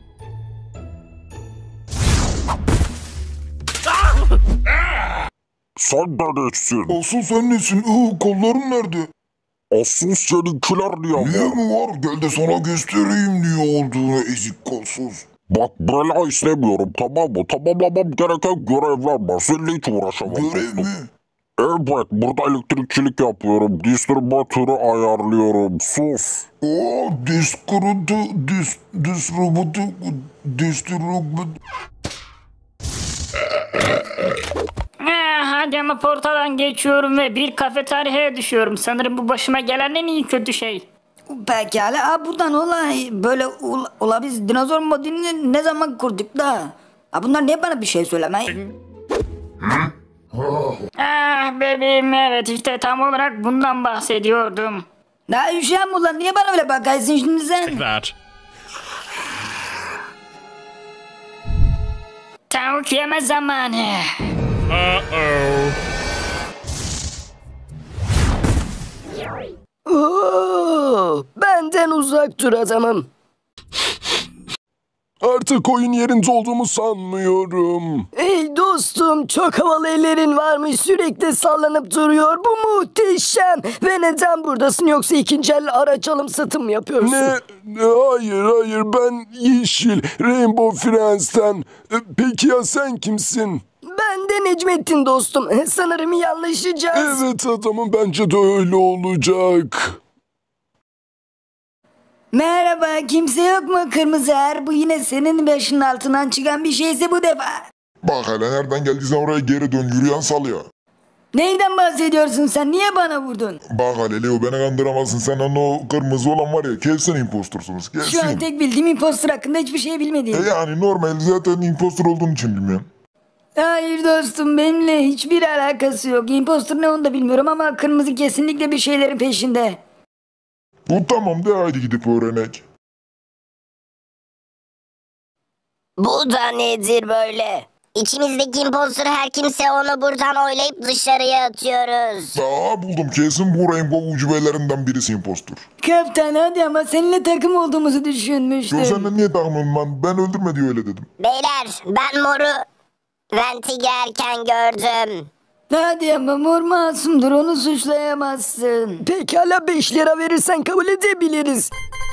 Sen de nesin? Asıl sen nesin? Iı, kolların nerede? Asıl seninkiler niye Niye var? mi var? Gel de sana göstereyim diye olduğunu, ezik kolsuz. Bak bela istemiyorum, tamam mı? Tamamlamam gereken görevler var. Seninle hiç uğraşamam. Görev dostum. mi? Evet, burada elektrikçilik yapıyorum. Distribütörü ayarlıyorum. Sus. Oo, diskrudu, dis, distributu, distributu. Eh, hadi ama portadan geçiyorum ve bir kafeteryaya düşüyorum. Sanırım bu başıma gelen en iyi kötü şey. Pekala, ha, buradan olay böyle ol, ola biz dinozor modunu ne zaman kurduk da? Ha, bunlar niye bana bir şey söylemey? Ah bebeğim, evet işte tam olarak bundan bahsediyordum. Ne üşüyen ulan, niye bana öyle bakarsın şimdi sen? That. Tavuk yeme zamanı. Oo, benden uzak dur adamım. Artık oyun yerinde olduğumu sanmıyorum. Ey dostum, çok havalı ellerin varmış, sürekli sallanıp duruyor. Bu muhteşem. Ve neden buradasın, yoksa ikinci el araç alım satım mı yapıyorsun? Ne? Ne? Hayır hayır, ben Yeşil Rainbow Friends'ten. E, Peki ya sen kimsin? Ben de Necmettin dostum. Sanırım yanlışacağız. Evet adamım, bence de öyle olacak. Merhaba, kimse yok mu kırmızı er? Bu yine senin başının altından çıkan bir şeyse bu defa. Bak hele nereden geldiysen oraya geri dön, yürüyen salya. Neyden bahsediyorsun sen? Niye bana vurdun? Bak hele Leo, beni kandıramazsın. Sen onun o kırmızı olan var ya, kesin impostursunuz. Kesin. Şu an tek bildiğim impostor hakkında hiçbir şey E bilmediğim. yani normal, zaten impostor olduğun için bilmiyorum. Hayır dostum, benimle hiçbir alakası yok. Impostor ne onu da bilmiyorum ama kırmızı kesinlikle bir şeylerin peşinde. Bu tamam de, haydi gidip öğrenek. Bu da nedir böyle? İçimizdeki impostor her kimse onu buradan oylayıp dışarıya atıyoruz. Aa buldum, kesin bu Rainbow ucubelerinden birisi impostor. Kaptan hadi, ama seninle takım olduğumuzu düşünmüştüm. Yo, senden niye takmıyorum lan? Ben öldürme diye öyle dedim. Beyler, ben moru venti gelirken gördüm. Hadi ama mor masumdur, onu suçlayamazsın. Pekala, beş lira verirsen kabul edebiliriz.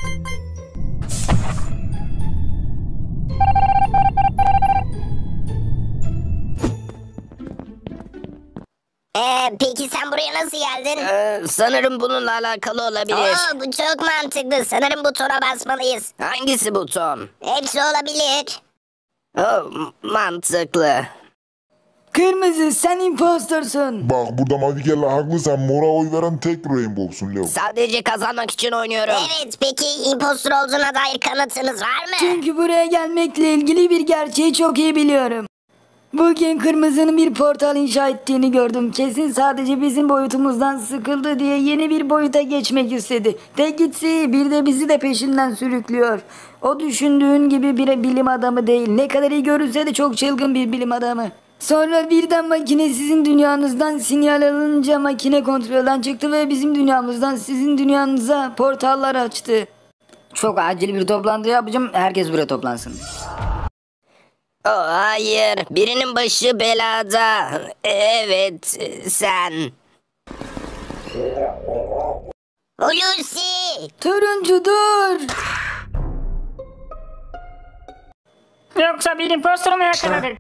Ee, peki sen buraya nasıl geldin? Ee, sanırım bununla alakalı olabilir. Oo, bu çok mantıklı. Sanırım butona basmalıyız. Hangisi buton? Hepsi olabilir. Oh, mantıklı. Kırmızı, sen impostorsun. Bak burada Mavigella haklı, sen mora oy veren tek Rainbow'sun Leo. Sadece kazanmak için oynuyorum. Evet, peki impostor olduğuna dair kanıtınız var mı? Çünkü buraya gelmekle ilgili bir gerçeği çok iyi biliyorum. Bugün kırmızının bir portal inşa ettiğini gördüm. Kesin sadece bizim boyutumuzdan sıkıldı diye yeni bir boyuta geçmek istedi. Tek gitsi bir de bizi de peşinden sürüklüyor. O düşündüğün gibi bir bilim adamı değil. Ne kadar iyi görünse de çok çılgın bir bilim adamı. Sonra birden makine sizin dünyanızdan sinyal alınca makine kontrolden çıktı ve bizim dünyamızdan sizin dünyanıza portallar açtı. Çok acil bir toplantı yapacağım. Herkes buraya toplansın. Oh, hayır, birinin başı belada. Evet, sen. Hulusi! Turuncu dur. Yoksa bir impostoru mu yakaladık?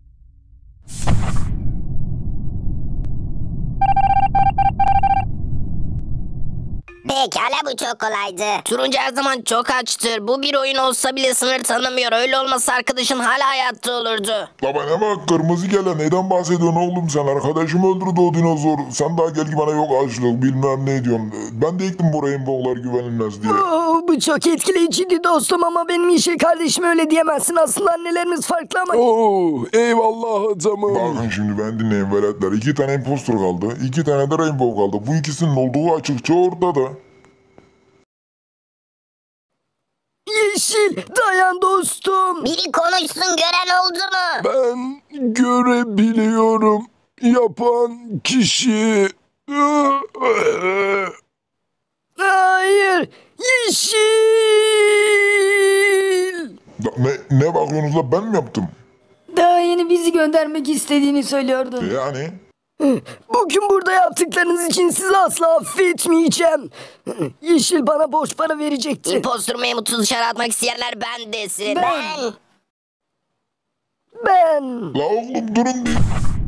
Pekala, bu çok kolaydı. Turuncu her zaman çok açtır. Bu bir oyun olsa bile sınır tanımıyor. Öyle olmasa arkadaşın hala hayatta olurdu. La bana bak, kırmızı gele neyden bahsediyorsun oğlum sen? Arkadaşım öldürdü o dinozor. Sen daha gel ki bana yok açlık bilmem ne diyorsun. Ben de ektim bu Rainbow'lar güvenilmez diye. Oo, bu çok etkileyiciydi dostum, ama benim Yeşil kardeşim öyle diyemezsin. Aslında annelerimiz farklı ama... Oo, eyvallah adamım. Bakın şimdi ben dinleyin veletler. İki tane impostor kaldı. İki tane de Rainbow kaldı. Bu ikisinin olduğu açıkça ortada. Yeşil, dayan dostum. Biri konuşsun, gören oldu mu? Ben görebiliyorum. Yapan kişi. Hayır, Yeşil. Da- Ne, ne bakıyorsunuz la, ben mi yaptım? Daha yeni bizi göndermek istediğini söylüyordun. Yani... Bugün burada yaptıklarınız için sizi asla affetmeyeceğim. Yeşil bana borç para verecekti. Impostor Mahmut'u dışarı atmak isteyenler ben desin. Ben. Ben. La oğlum durun bir.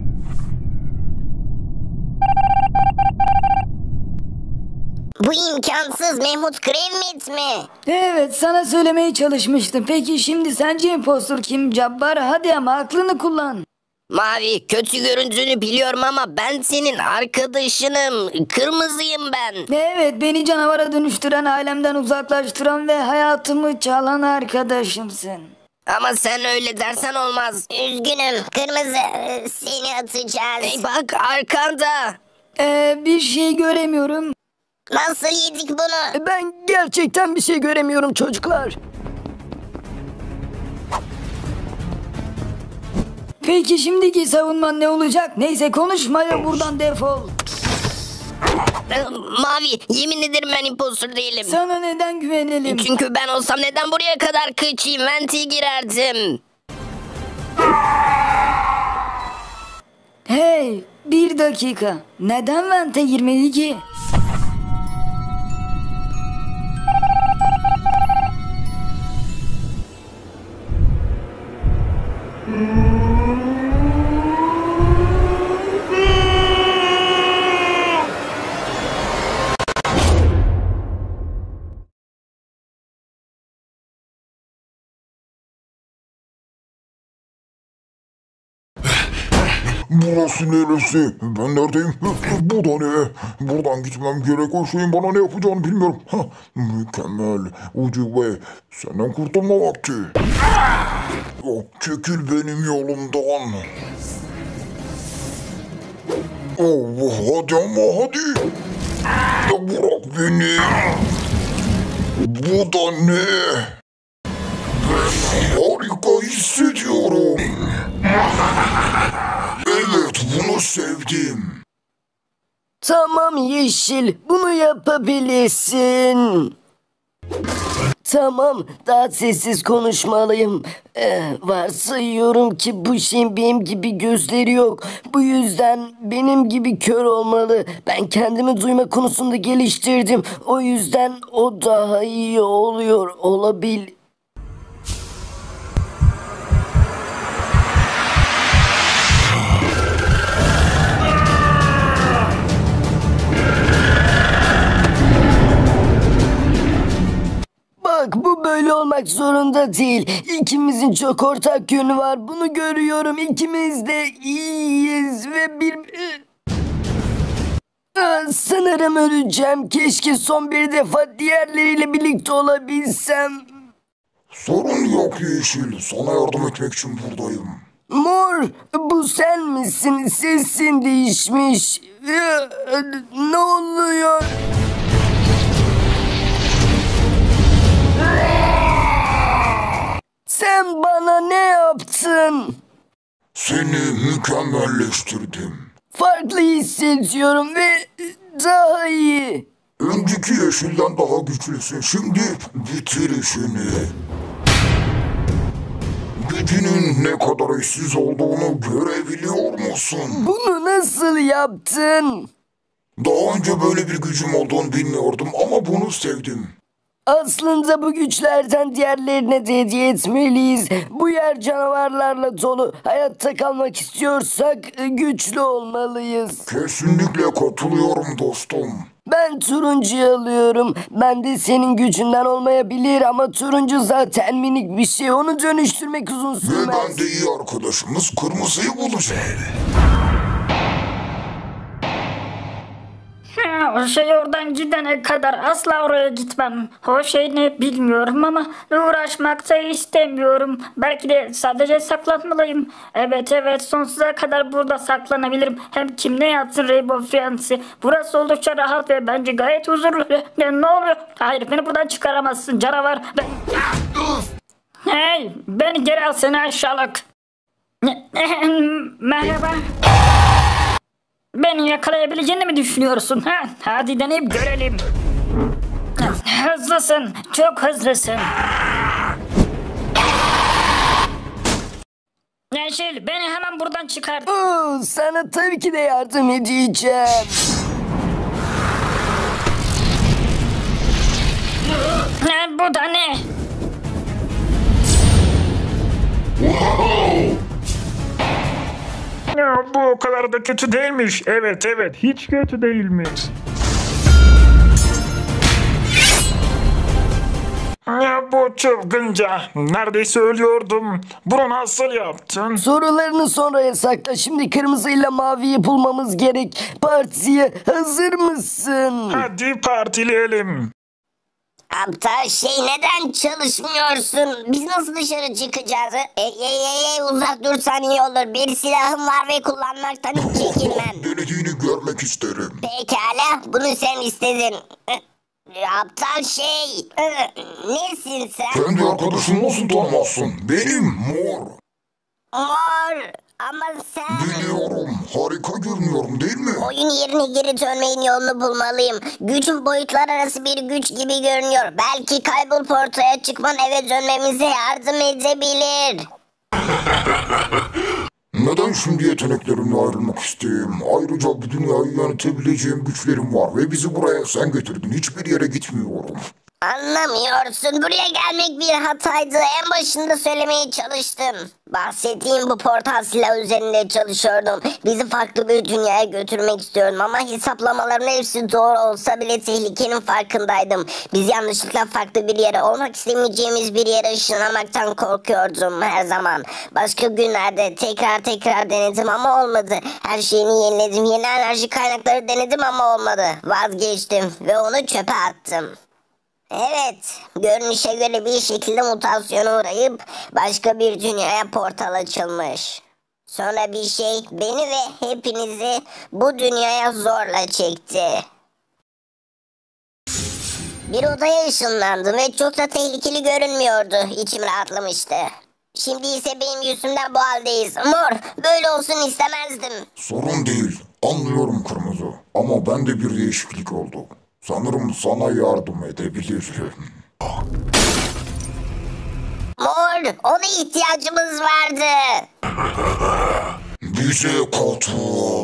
Bu imkansız. Mehmet Kremit mi? Evet, sana söylemeye çalışmıştım. Peki şimdi sence impostor kim? Cabbar, hadi ama aklını kullan. Mavi, kötü göründüğünü biliyorum ama ben senin arkadaşınım. Kırmızıyım ben. Evet, beni canavara dönüştüren, ailemden uzaklaştıran ve hayatımı çalan arkadaşımsın. Ama sen öyle dersen olmaz. Üzgünüm. Kırmızı, seni atacağız. Hey bak arkanda. Ee, bir şey göremiyorum. Nasıl yedik bunu? Ben gerçekten bir şey göremiyorum çocuklar. Peki şimdiki savunman ne olacak? Neyse konuşmaya buradan defol. Ee, Mavi, yemin ederim ben impostor değilim. Sana neden güvenelim? Çünkü ben olsam neden buraya kadar kaçayım? Vent'e girerdim. Hey, bir dakika. Neden Vent'e girmedi ki? Burası neresi? Ben neredeyim? Bu da ne? Buradan gitmem gerek. O şeyin bana ne yapacağını bilmiyorum. Hah, mükemmel. Ucube, senden kurtulma vakti. Oh, çekil benim yolumdan. Oh, hadi ama hadi. Ya bırak beni. Bu da ne? Harika hissediyorum. Evet, bunu sevdim. Tamam Yeşil, bunu yapabilirsin. Tamam, daha sessiz konuşmalıyım. Ee, varsayıyorum ki bu şeyin benim gibi gözleri yok. Bu yüzden benim gibi kör olmalı. Ben kendimi duyma konusunda geliştirdim. O yüzden o daha iyi oluyor olabilir. Bak, bu böyle olmak zorunda değil. İkimizin çok ortak yönü var. Bunu görüyorum. İkimiz de iyiyiz ve bir... Aa, sanırım öleceğim. Keşke son bir defa diğerleriyle birlikte olabilsem. Sorun yok Yeşil. Sana yardım etmek için buradayım. Mor, bu sen misin? Sesin değişmiş. Ee, Ne oluyor? Sen bana ne yaptın? Seni mükemmelleştirdim. Farklı hissediyorum ve daha iyi. Önceki Yeşil'den daha güçlüsün. Şimdi bitir işini. Gücünün ne kadar eşsiz olduğunu görebiliyor musun? Bunu nasıl yaptın? Daha önce böyle bir gücüm olduğunu bilmiyordum ama bunu sevdim. Aslında bu güçlerden diğerlerine de hediye etmeliyiz. Bu yer canavarlarla dolu. Hayatta kalmak istiyorsak güçlü olmalıyız. Kesinlikle katılıyorum dostum. Ben turuncuyu alıyorum. Ben de senin gücünden olmayabilir ama turuncu zaten minik bir şey. Onu dönüştürmek uzun Ve sürmez. ben de iyi arkadaşımız kırmızıyı bulacağım. Ha, o şey oradan gidene kadar asla oraya gitmem. O şey ne bilmiyorum ama uğraşmak da istemiyorum. Belki de sadece saklanmalıyım. Evet evet sonsuza kadar burada saklanabilirim. Hem kim ne yapsın Rainbow Friends'i. Burası oldukça rahat ve bence gayet huzurlu. Ben, ne oluyor? Hayır beni buradan çıkaramazsın canavar. Ben... Hey beni geri al seni aşağılık. Merhaba. Beni yakalayabileceğini mi düşünüyorsun? Ha? Hadi deneyip görelim. Hızlısın, çok hızlısın. Yeşil, beni hemen buradan çıkar. Oo, sana tabii ki de yardım edeceğim. Ha, bu da ne? Ya, bu o kadar da kötü değilmiş. Evet evet hiç kötü değilmiş. Ya bu çılgınca. Neredeyse ölüyordum. Bunu nasıl yaptın? Sorularını sonraya sakla. Şimdi kırmızıyla maviyi bulmamız gerek. Partiye hazır mısın? Hadi partileyelim. Aptal şey neden çalışmıyorsun? Biz nasıl dışarı çıkacağız? Ey ey ey ey uzak dursan iyi olur. Bir silahım var ve kullanmaktan hiç çekinmem. Denediğini görmek isterim. Pekala bunu sen istedin. Aptal şey. Nesin sen? Kendi arkadaşın nasıl tanımazsın? Benim Mor. Mor. Ama sen... Biliyorum. Harika görünüyorum değil mi? Oyun yerine geri dönmeyin yolunu bulmalıyım. Gücün boyutlar arası bir güç gibi görünüyor. Belki kaybol portaya çıkman eve dönmemize yardım edebilir. Neden şimdi yeteneklerimle ayrılmak isteyeyim? Ayrıca bu dünyayı yönetebileceğim güçlerim var ve bizi buraya sen getirdin. Hiçbir yere gitmiyorum. Anlamıyorsun. Buraya gelmek bir hataydı. En başında söylemeye çalıştım. Bahsettiğim bu portal silahı üzerinde çalışıyordum. Bizi farklı bir dünyaya götürmek istiyordum ama hesaplamaların hepsi doğru olsa bile tehlikenin farkındaydım. Biz yanlışlıkla farklı bir yere, olmak istemeyeceğimiz bir yere ışınlamaktan korkuyordum her zaman. Başka günlerde tekrar tekrar denedim ama olmadı. Her şeyini yeniledim. Yeni enerji kaynakları denedim ama olmadı. Vazgeçtim ve onu çöpe attım. Evet, görünüşe göre bir şekilde mutasyona uğrayıp başka bir dünyaya portal açılmış. Sonra bir şey beni ve hepinizi bu dünyaya zorla çekti. Bir odaya ışınlandım ve çok da tehlikeli görünmüyordu. İçim rahatlamıştı. Şimdi ise benim yüzümden bu haldeyiz. Mor, böyle olsun istemezdim. Sorun değil. Anlıyorum Kırmızı. Ama bende bir değişiklik oldu. Sanırım sana yardım edebilirim. Mor, ona ihtiyacımız vardı. Bize katıl.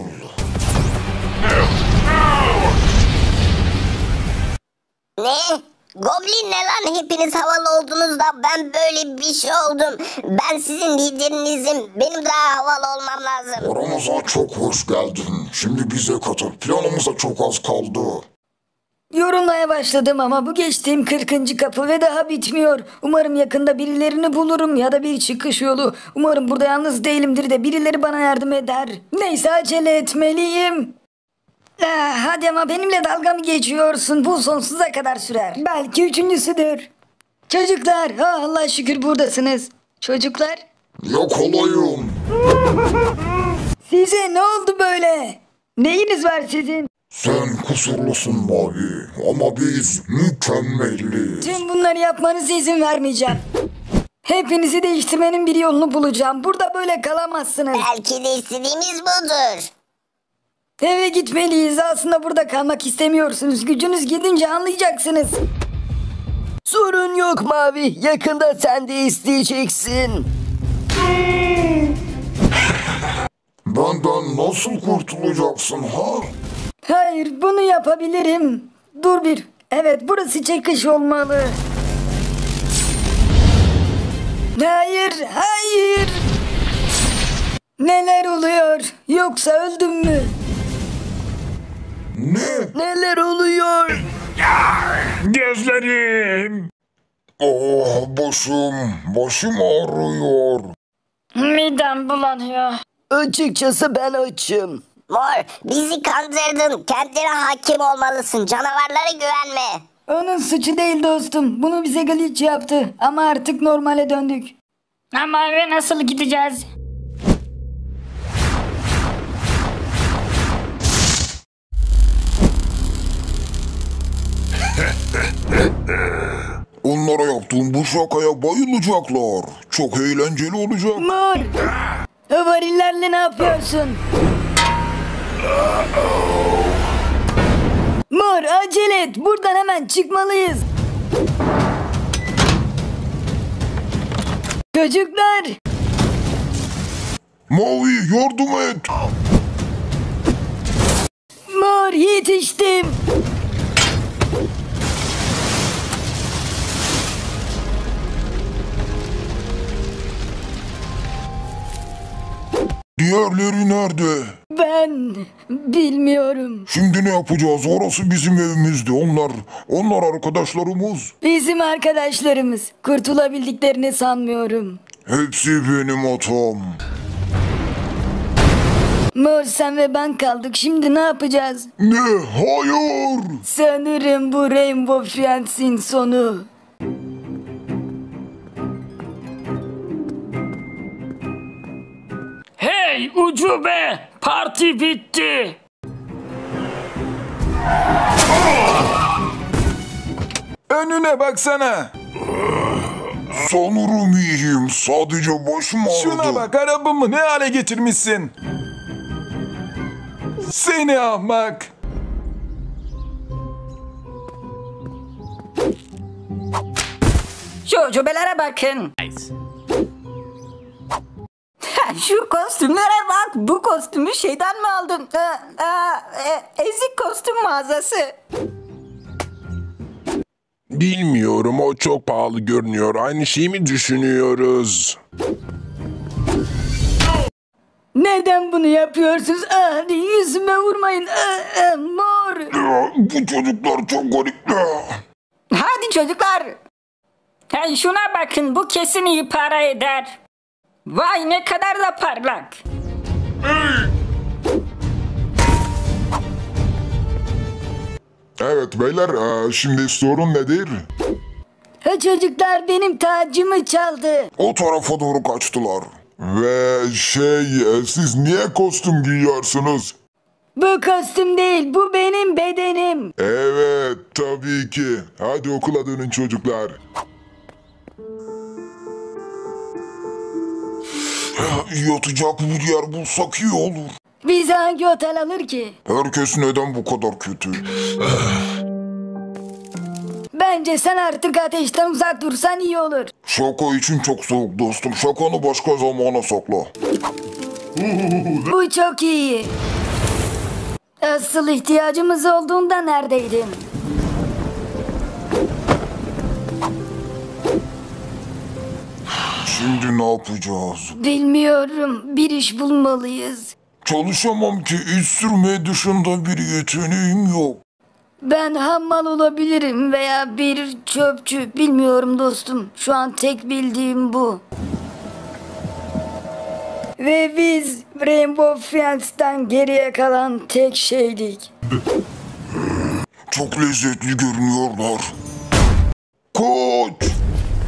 Ne? Goblin ne lan? Hepiniz havalı oldunuz da ben böyle bir şey oldum. Ben sizin liderinizim. Benim daha havalı olmam lazım. Aramıza çok hoş geldin. Şimdi bize katıl. Planımıza çok az kaldı. Yorulmaya başladım ama bu geçtiğim kırkıncı kapı ve daha bitmiyor. Umarım yakında birilerini bulurum ya da bir çıkış yolu. Umarım burada yalnız değilimdir de birileri bana yardım eder. Neyse acele etmeliyim. Ah, hadi ama benimle dalga mı geçiyorsun? Bu sonsuza kadar sürer. Belki üçüncüsüdür. Çocuklar, ah, Allah şükür buradasınız. Çocuklar. Yakalayın. Size ne oldu böyle? Neyiniz var sizin? Sen kusurlusun Mavi ama biz mükemmeliz. Tüm bunları yapmanıza izin vermeyeceğim. Hepinizi değiştirmenin bir yolunu bulacağım. Burada böyle kalamazsınız. Belki de istediğimiz budur. Eve gitmeliyiz. Aslında burada kalmak istemiyorsunuz. Gücünüz gidince anlayacaksınız. Sorun yok Mavi. Yakında sen de isteyeceksin. Benden nasıl kurtulacaksın ha? Hayır, bunu yapabilirim. Dur bir. Evet, burası çıkış olmalı. Hayır, hayır. Neler oluyor? Yoksa öldüm mü? Ne? Neler oluyor? Gözlerim. Oh başım, başım ağrıyor. Midem bulanıyor. Açıkçası ben açım. Mor, bizi kandırdın. Kendine hakim olmalısın. Canavarlara güvenme. Onun suçu değil dostum. Bunu bize glitch yaptı. Ama artık normale döndük. Ama eve nasıl gideceğiz? Onlara yaptığım bu şakaya bayılacaklar. Çok eğlenceli olacak. Mor! Havarillerle ne yapıyorsun? Mor acele et. Buradan hemen çıkmalıyız. Çocuklar! Mavi yardım et. Mor yetiştim. Diğerleri nerede? Ben bilmiyorum. Şimdi ne yapacağız? Orası bizim evimizdi. Onlar, onlar arkadaşlarımız. Bizim arkadaşlarımız. Kurtulabildiklerini sanmıyorum. Hepsi benim hatam. Mor sen ve ben kaldık. Şimdi ne yapacağız? Ne? Hayır. Sanırım bu Rainbow Friends'in sonu. Hey ucube! Parti bitti. Önüne baksana. Sanırım iyiyim. Sadece başım ağrıdı. Şuna bak, arabamı ne hale getirmişsin. Seni ahmak. Şu cübelere bakın. Şu kostümlere bak. Bu kostümü şeyden mi aldın? Ee, e, ezik kostüm mağazası. Bilmiyorum, o çok pahalı görünüyor. Aynı şeyi mi düşünüyoruz? Neden bunu yapıyorsunuz? Ah, yüzüme vurmayın. Ah, ah, mor. Ya, bu çocuklar çok garipler. Hadi çocuklar. Hey şuna bakın, bu kesin iyi para eder. Vay ne kadar da parlak. Evet beyler, e, şimdi sorun nedir? Ha, çocuklar benim tacımı çaldı. O tarafa doğru kaçtılar. Ve şey, e, siz niye kostüm giyiyorsunuz? Bu kostüm değil, bu benim bedenim. Evet, tabii ki. Hadi okula dönün çocuklar. Yatacak bir yer bulsak iyi olur. Bize hangi otel alır ki? Herkes neden bu kadar kötü? Bence sen artık ateşten uzak dursan iyi olur. Şaka için çok soğuk dostum. Şakanı başka zamana sakla. Bu çok iyi. Asıl ihtiyacımız olduğunda neredeydin? Şimdi ne yapacağız? Bilmiyorum. Bir iş bulmalıyız. Çalışamam ki, iş sürmeye dışında bir yeteneğim yok. Ben hammal olabilirim veya bir çöpçü. Bilmiyorum dostum. Şu an tek bildiğim bu. Ve biz Rainbow Friends'ten geriye kalan tek şeydik. Çok lezzetli görünüyorlar. Koç!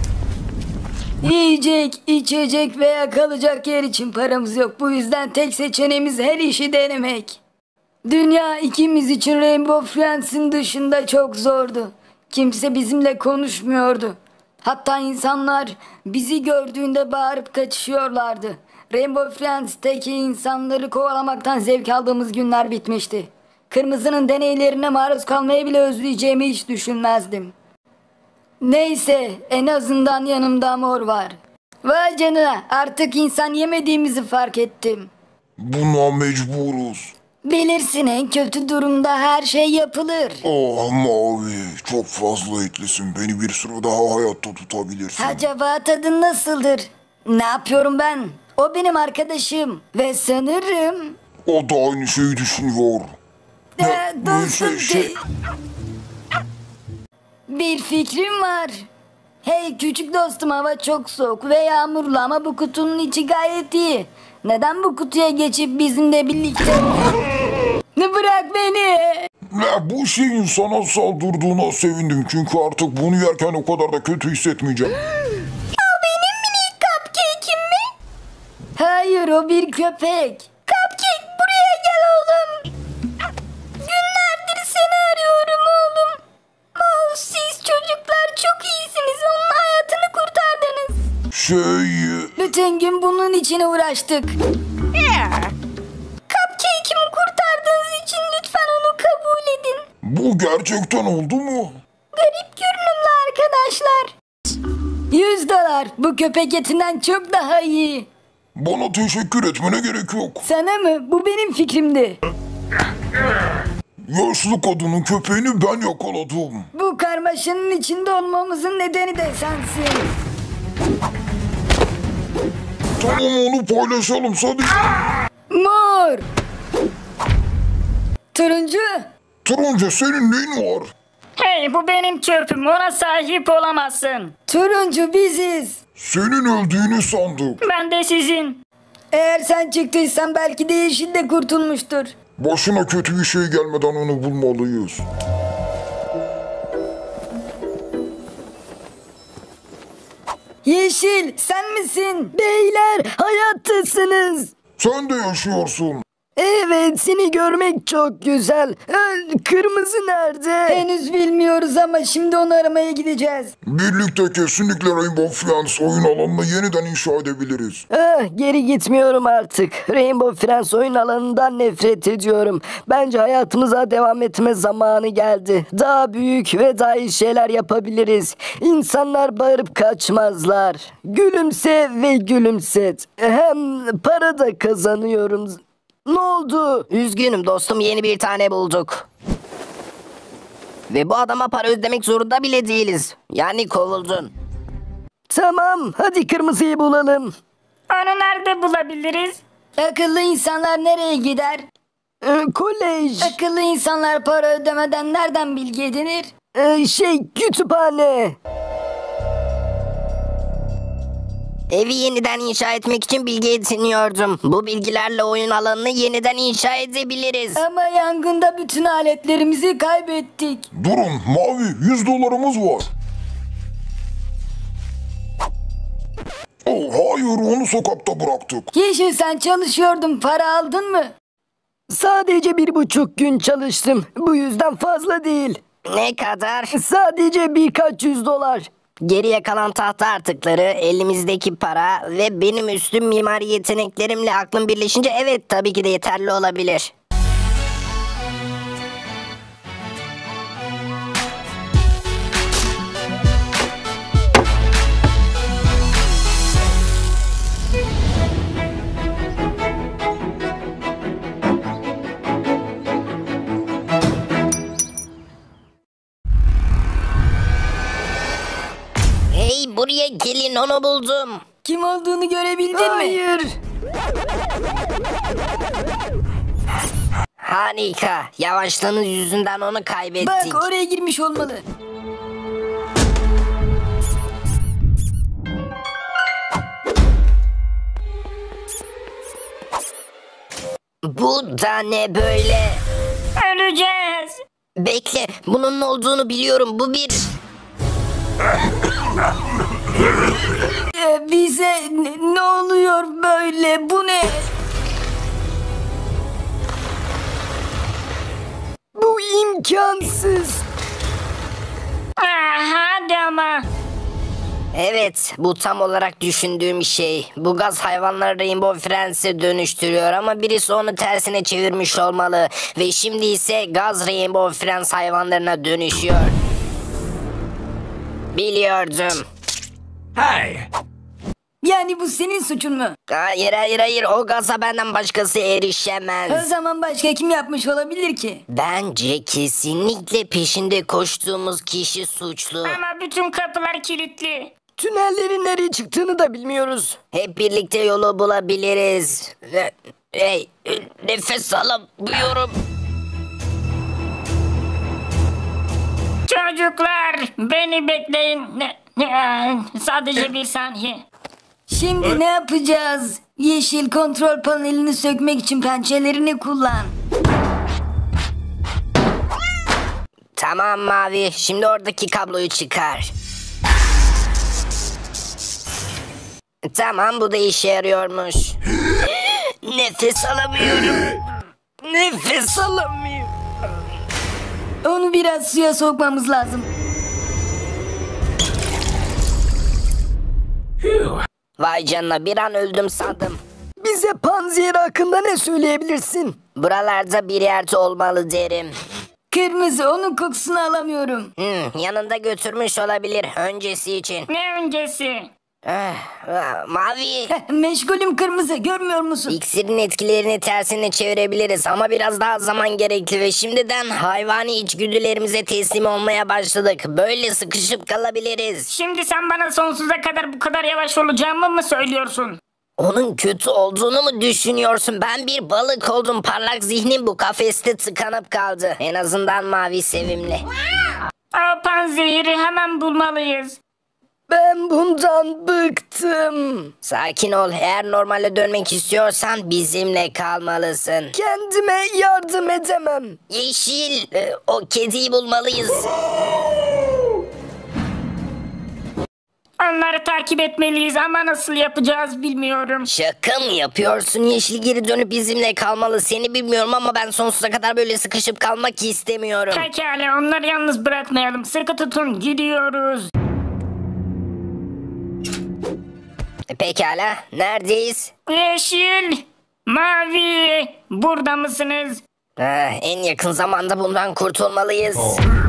Yiyecek, içecek veya kalacak yer için paramız yok. Bu yüzden tek seçeneğimiz her işi denemek. Dünya ikimiz için Rainbow Friends'in dışında çok zordu. Kimse bizimle konuşmuyordu. Hatta insanlar bizi gördüğünde bağırıp kaçışıyorlardı. Rainbow Friends'teki insanları kovalamaktan zevk aldığımız günler bitmişti. Kırmızının deneylerine maruz kalmayı bile özleyeceğimi hiç düşünmezdim. Neyse, en azından yanımda mor var. Vay canına, artık insan yemediğimizi fark ettim. Buna mecburuz. Bilirsin, en kötü durumda her şey yapılır. Oh Mavi, çok fazla etlisin. Beni bir süre daha hayatta tutabilirsin. Acaba tadın nasıldır? Ne yapıyorum ben? O benim arkadaşım ve sanırım... O da aynı şeyi düşünüyor. Ee, dostum, şey, şey... Bir fikrim var. Hey küçük dostum, hava çok soğuk ve yağmurlu ama bu kutunun içi gayet iyi. Neden bu kutuya geçip bizimle birlikte... Ne bırak beni. Ne, bu şeyin sana saldırdığına sevindim. Çünkü artık bunu yerken o kadar da kötü hissetmeyeceğim. O benim mini cupcake'im mi? Hayır, o bir köpek. Cupcake, buraya gel oğlum. Günlerdir seni arıyorum oğlum. Oh, siz çocuklar çok iyisiniz. Onun hayatını kurtardınız. Şey... Bütün gün bunun için uğraştık. Cupcake'imi kurtardığınız için lütfen onu kabul edin. Bu gerçekten oldu mu? Garip görünümlü arkadaşlar. Yüz dolar. Bu köpek etinden çok daha iyi. Bana teşekkür etmene gerek yok. Sana mı? Bu benim fikrimdi. Yaşlı kadının köpeğini ben yakaladım. Bu karmaşanın içinde olmamızın nedeni de sensin. Tamam, onu paylaşalım hadi. Mor. Turuncu. Turuncu, senin neyin var? Hey bu benim çöpüm, ona sahip olamazsın. Turuncu biziz. Senin öldüğünü sandık. Ben de sizin. Eğer sen çıktıysan belki de yeşil de kurtulmuştur. Başına kötü bir şey gelmeden onu bulmalıyız. Yeşil, sen misin? Beyler, hayattasınız. Sen de yaşıyorsun. Evet, seni görmek çok güzel. Ee, Kırmızı nerede? Henüz bilmiyoruz ama şimdi onu aramaya gideceğiz. Birlikte kesinlikle Rainbow Friends oyun alanını yeniden inşa edebiliriz. Ah, geri gitmiyorum artık. Rainbow Friends oyun alanından nefret ediyorum. Bence hayatımıza devam etme zamanı geldi. Daha büyük ve daha iyi şeyler yapabiliriz. İnsanlar bağırıp kaçmazlar. Gülümse ve gülümset. Hem para da kazanıyorum. Ne oldu? Üzgünüm dostum, yeni bir tane bulduk. Ve bu adama para ödemek zorunda bile değiliz. Yani kovuldun. Tamam, hadi kırmızıyı bulalım. Onu nerede bulabiliriz? Akıllı insanlar nereye gider? Ee, kolej. Akıllı insanlar para ödemeden nereden bilgi edinir? Ee, şey, kütüphane. Evi yeniden inşa etmek için bilgi ediniyordum. Bu bilgilerle oyun alanını yeniden inşa edebiliriz. Ama yangında bütün aletlerimizi kaybettik. Durun, Mavi, yüz dolarımız var. Oh, hayır, onu sokakta bıraktık. Yeşil, sen çalışıyordun, para aldın mı? Sadece bir buçuk gün çalıştım. Bu yüzden fazla değil. Ne kadar? Sadece birkaç yüz dolar. Geriye kalan tahta artıkları, elimizdeki para ve benim üstün mimari yeteneklerimle aklım birleşince evet, tabii ki de yeterli olabilir. Hey, buraya gelin, onu buldum. Kim olduğunu görebildin mi? Hayır. Harika. Yavaşlığınız yüzünden onu kaybettik. Bak, oraya girmiş olmalı. Bu da ne böyle? Öleceğiz. Bekle, bunun ne olduğunu biliyorum. Bu bir... Ee, bize ne, ne oluyor böyle? Bu ne? Bu imkansız. Ah, hadi ama. Evet, bu tam olarak düşündüğüm şey. Bu gaz hayvanları Rainbow Friends'e dönüştürüyor ama birisi onu tersine çevirmiş olmalı. Ve şimdi ise gaz Rainbow Friends hayvanlarına dönüşüyor. Biliyordum. Yani bu senin suçun mu? Hayır hayır hayır, o gaza benden başkası O erişemez. zaman başka kim yapmış olabilir ki? Bence kesinlikle peşinde koştuğumuz kişi suçlu. Ama bütün kapılar kilitli. Tünellerin nereye çıktığını da bilmiyoruz. Hep birlikte yolu bulabiliriz. Ve- Hey, nefes alamıyorum. Çocuklar, beni bekleyin. Ne, ne, sadece bir saniye. Şimdi ne yapacağız? Yeşil, kontrol panelini sökmek için pençelerini kullan. Tamam Mavi, şimdi oradaki kabloyu çıkar. Tamam, bu da işe yarıyormuş. Nefes alamıyorum. Nefes alamıyorum. Onu biraz suya sokmamız lazım. Vay canına, bir an öldüm sandım. Bize panzer hakkında ne söyleyebilirsin? Buralarda bir yerde olmalı derim. Kırmızı, onun kokusunu alamıyorum. Hmm, yanında götürmüş olabilir öncesi için. Ne öncesi? Ah, ah, Mavi. Heh, meşgulüm kırmızı, görmüyor musun? İksirin etkilerini tersine çevirebiliriz ama biraz daha zaman gerekli ve şimdiden hayvani içgüdülerimize teslim olmaya başladık. Böyle sıkışıp kalabiliriz. Şimdi sen bana sonsuza kadar bu kadar yavaş olacağımı mı söylüyorsun? Onun kötü olduğunu mu düşünüyorsun? Ben bir balık oldum. Parlak zihnim bu kafeste tıkanıp kaldı. En azından Mavi sevimli. O panzehiri hemen bulmalıyız. Ben bundan bıktım. Sakin ol. Eğer normale dönmek istiyorsan bizimle kalmalısın. Kendime yardım edemem. Yeşil, e, o kediyi bulmalıyız. Onları takip etmeliyiz ama nasıl yapacağız bilmiyorum. Şaka mı yapıyorsun? Yeşil geri dönüp bizimle kalmalı. Seni bilmiyorum ama ben sonsuza kadar böyle sıkışıp kalmak istemiyorum. Pekala, onları yalnız bırakmayalım. Sıkı tutun, gidiyoruz. Pekala, neredeyiz? Yeşil, mavi, burada mısınız? Ha, en yakın zamanda bundan kurtulmalıyız.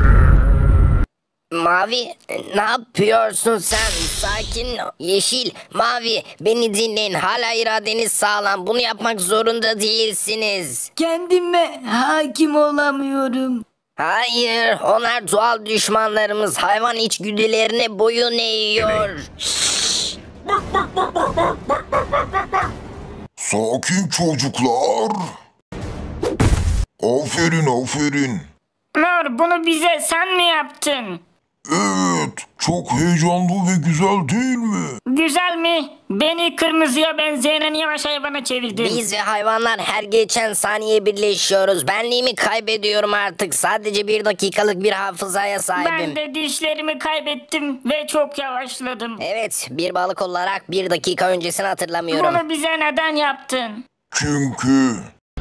Mavi, ne yapıyorsun sen? Sakin ol. Yeşil, mavi, beni dinleyin. Hala iradeniz sağlam. Bunu yapmak zorunda değilsiniz. Kendime hakim olamıyorum. Hayır, onlar doğal düşmanlarımız. Hayvan içgüdülerine boyun eğiyor. Sakin çocuklar. Aferin aferin. Mor, bunu bize sen mi yaptın? Evet, çok heyecanlı ve güzel değil mi? Güzel mi? Beni kırmızıya benzeyen yavaş hayvana çevirdin. Biz ve hayvanlar her geçen saniye birleşiyoruz. Benliğimi kaybediyorum artık. Sadece bir dakikalık bir hafızaya Ben sahibim. de dişlerimi kaybettim ve çok yavaşladım. Evet, bir balık olarak bir dakika öncesini hatırlamıyorum. Bunu bize neden yaptın? Çünkü...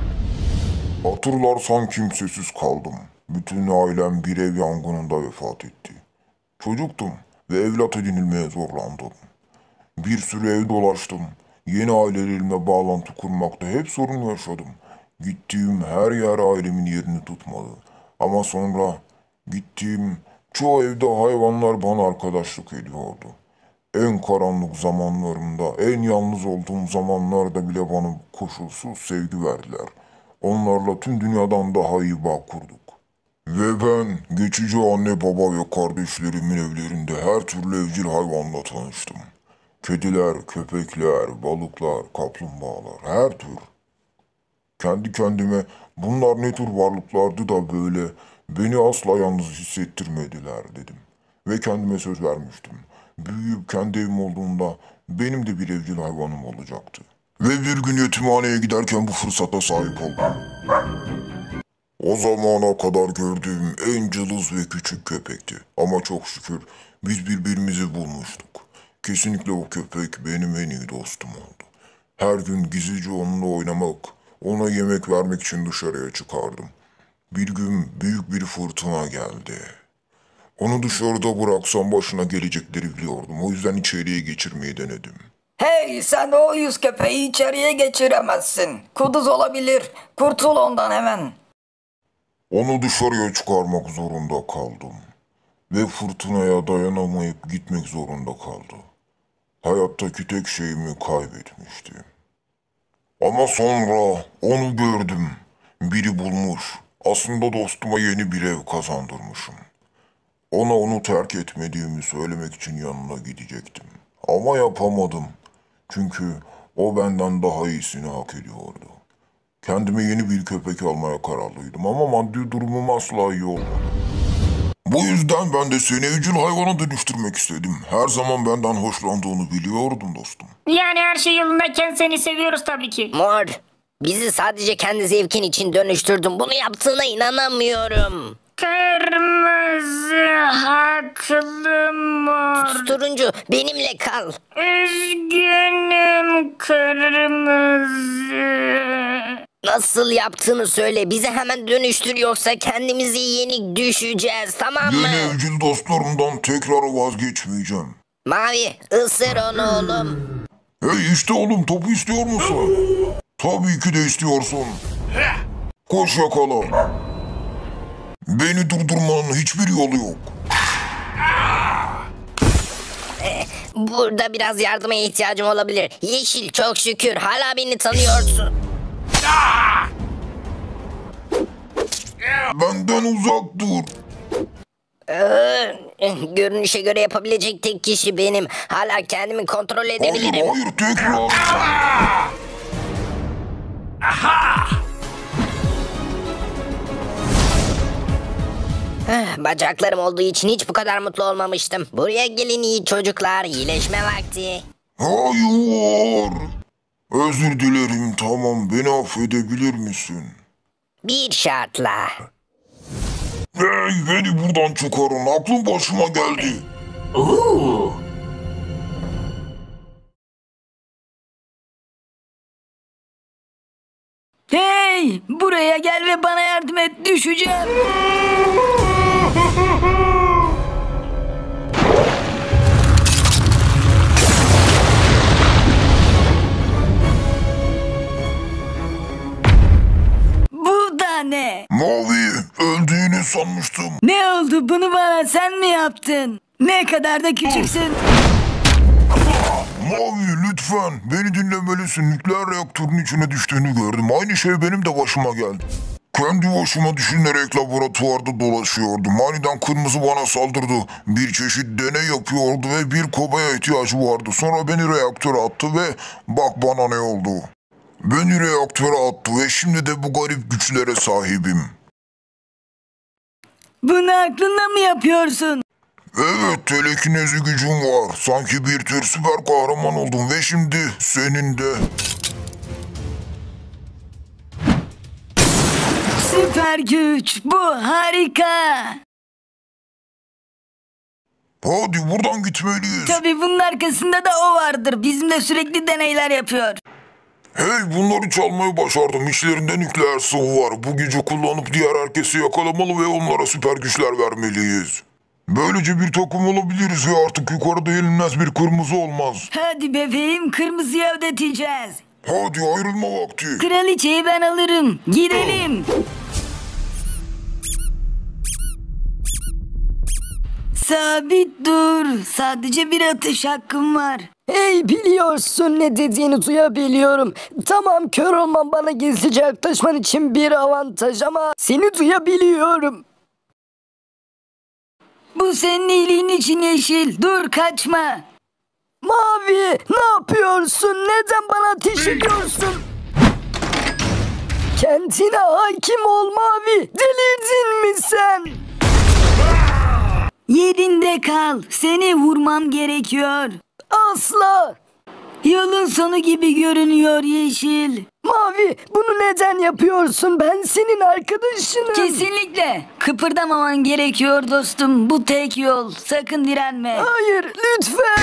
Hatırlarsan kimsesiz kaldım. Bütün ailem bir ev yangınında vefat etti. Çocuktum ve evlat edinilmeye zorlandım. Bir sürü ev dolaştım. Yeni ailelerimle bağlantı kurmakta hep sorun yaşadım. Gittiğim her yer ailemin yerini tutmadı. Ama sonra gittiğim çoğu evde hayvanlar bana arkadaşlık ediyordu. En karanlık zamanlarımda, en yalnız olduğum zamanlarda bile bana koşulsuz sevgi verdiler. Onlarla tüm dünyadan daha iyi bağ kurduk. Ve ben geçici anne baba ve kardeşlerimin evlerinde her türlü evcil hayvanla tanıştım. Kediler, köpekler, balıklar, kaplumbağalar, her tür. Kendi kendime bunlar ne tür varlıklardı da böyle beni asla yalnız hissettirmediler dedim. Ve kendime söz vermiştim. Büyüyüp kendi evim olduğunda benim de bir evcil hayvanım olacaktı. Ve bir gün yetimhaneye giderken bu fırsata sahip oldum. O zamana kadar gördüğüm en cılız ve küçük köpekti. Ama çok şükür biz birbirimizi bulmuştuk. Kesinlikle o köpek benim en iyi dostum oldu. Her gün gizlice onunla oynamak, ona yemek vermek için dışarıya çıkardım. Bir gün büyük bir fırtına geldi. Onu dışarıda bıraksam başına gelecekleri biliyordum. O yüzden içeriye geçirmeyi denedim. Hey, sen o yüz köpeği içeriye geçiremezsin. Kuduz olabilir. Kurtul ondan hemen. Onu dışarıya çıkarmak zorunda kaldım. Ve fırtınaya dayanamayıp gitmek zorunda kaldı. Hayattaki tek şeyimi kaybetmiştim. Ama sonra onu gördüm. Biri bulmuş. Aslında dostuma yeni bir ev kazandırmışım. Ona onu terk etmediğimi söylemek için yanına gidecektim. Ama yapamadım. Çünkü o benden daha iyisini hak ediyordu. Kendime yeni bir köpek almaya kararlıydım ama maddi durumum asla iyi olmadı. Bu yüzden ben de seni evcil hayvana dönüştürmek istedim. Her zaman benden hoşlandığını biliyordum dostum. Yani her şey yolundayken seni seviyoruz tabii ki. Mor, bizi sadece kendi zevkin için dönüştürdün. Bunu yaptığına inanamıyorum. Kırmızı haklı mor. Turuncu, benimle kal. Üzgünüm kırmızı. Nasıl yaptığını söyle. Bizi hemen dönüştür yoksa kendimizi yenik düşeceğiz, tamam mı? Yeni evcil dostlarımdan tekrar vazgeçmeyeceğim. Mavi, ısır onu oğlum. Hey işte oğlum, topu istiyor musun? Tabii ki de istiyorsun. Koş yakala. Beni durdurmanın hiçbir yolu yok. Burada biraz yardıma ihtiyacım olabilir. Yeşil, çok şükür hala beni tanıyorsun. Benden uzak dur. Ee, görünüşe göre yapabilecek tek kişi benim. Hala kendimi kontrol Hayır edebilirim. hayır tekrar. Eh, Bacaklarım olduğu için hiç bu kadar mutlu olmamıştım. Buraya gelin iyi çocuklar, iyileşme vakti. Hayır. Özür dilerim, tamam, beni affedebilir misin? Bir şartla. Hey beni buradan çıkarın, aklım başıma geldi. Hey, buraya gel ve bana yardım et, düşeceğim. Bu da ne? Mavi, öldüğünü sanmıştım. Ne oldu, bunu bana sen mi yaptın? Ne kadar da küçüksün. Mavi lütfen beni dinlemelisin. Nükleer reaktörün içine düştüğünü gördüm. Aynı şey benim de başıma geldi. Kendi başıma düşünerek laboratuvarda dolaşıyordum. Aniden kırmızı bana saldırdı. Bir çeşit deney yapıyordu ve bir kobaya ihtiyacı vardı. Sonra beni reaktöre attı ve bak bana ne oldu. Beni reaktöre attı ve şimdi de bu garip güçlere sahibim. Bunu aklınla mı yapıyorsun? Evet, telekinezi gücüm var. Sanki bir tür süper kahraman oldum ve şimdi senin de. Süper güç, bu harika. Hadi buradan gitmeliyiz. Tabii bunun arkasında da o vardır. Bizimle sürekli deneyler yapıyor. Hey, bunları çalmayı başardım. İçlerinde nükleer sıvı var. Bu gücü kullanıp diğer herkesi yakalamalı ve onlara süper güçler vermeliyiz. Böylece bir takım olabiliriz ve artık yukarıda yenilmez bir kırmızı olmaz. Hadi bebeğim, kırmızıya ödeteceğiz. Hadi ayrılma vakti. Kraliçeyi ben alırım. Gidelim. Sabit dur. Sadece bir atış hakkım var. Hey, biliyorsun ne dediğini duyabiliyorum. Tamam, kör olman bana gizlice yaklaşman için bir avantaj ama seni duyabiliyorum. Bu senin iyiliğin için Yeşil. Dur, kaçma. Mavi, ne yapıyorsun? Neden bana ateş ediyorsun? Kendine hakim ol Mavi. Delirdin mi sen? Yerinde kal. Seni vurmam gerekiyor. Asla. Yolun sonu gibi görünüyor Yeşil. Mavi, bunu neden yapıyorsun? Ben senin arkadaşınım. Kesinlikle. Kıpırdamaman gerekiyor dostum. Bu tek yol. Sakın direnme. Hayır, lütfen.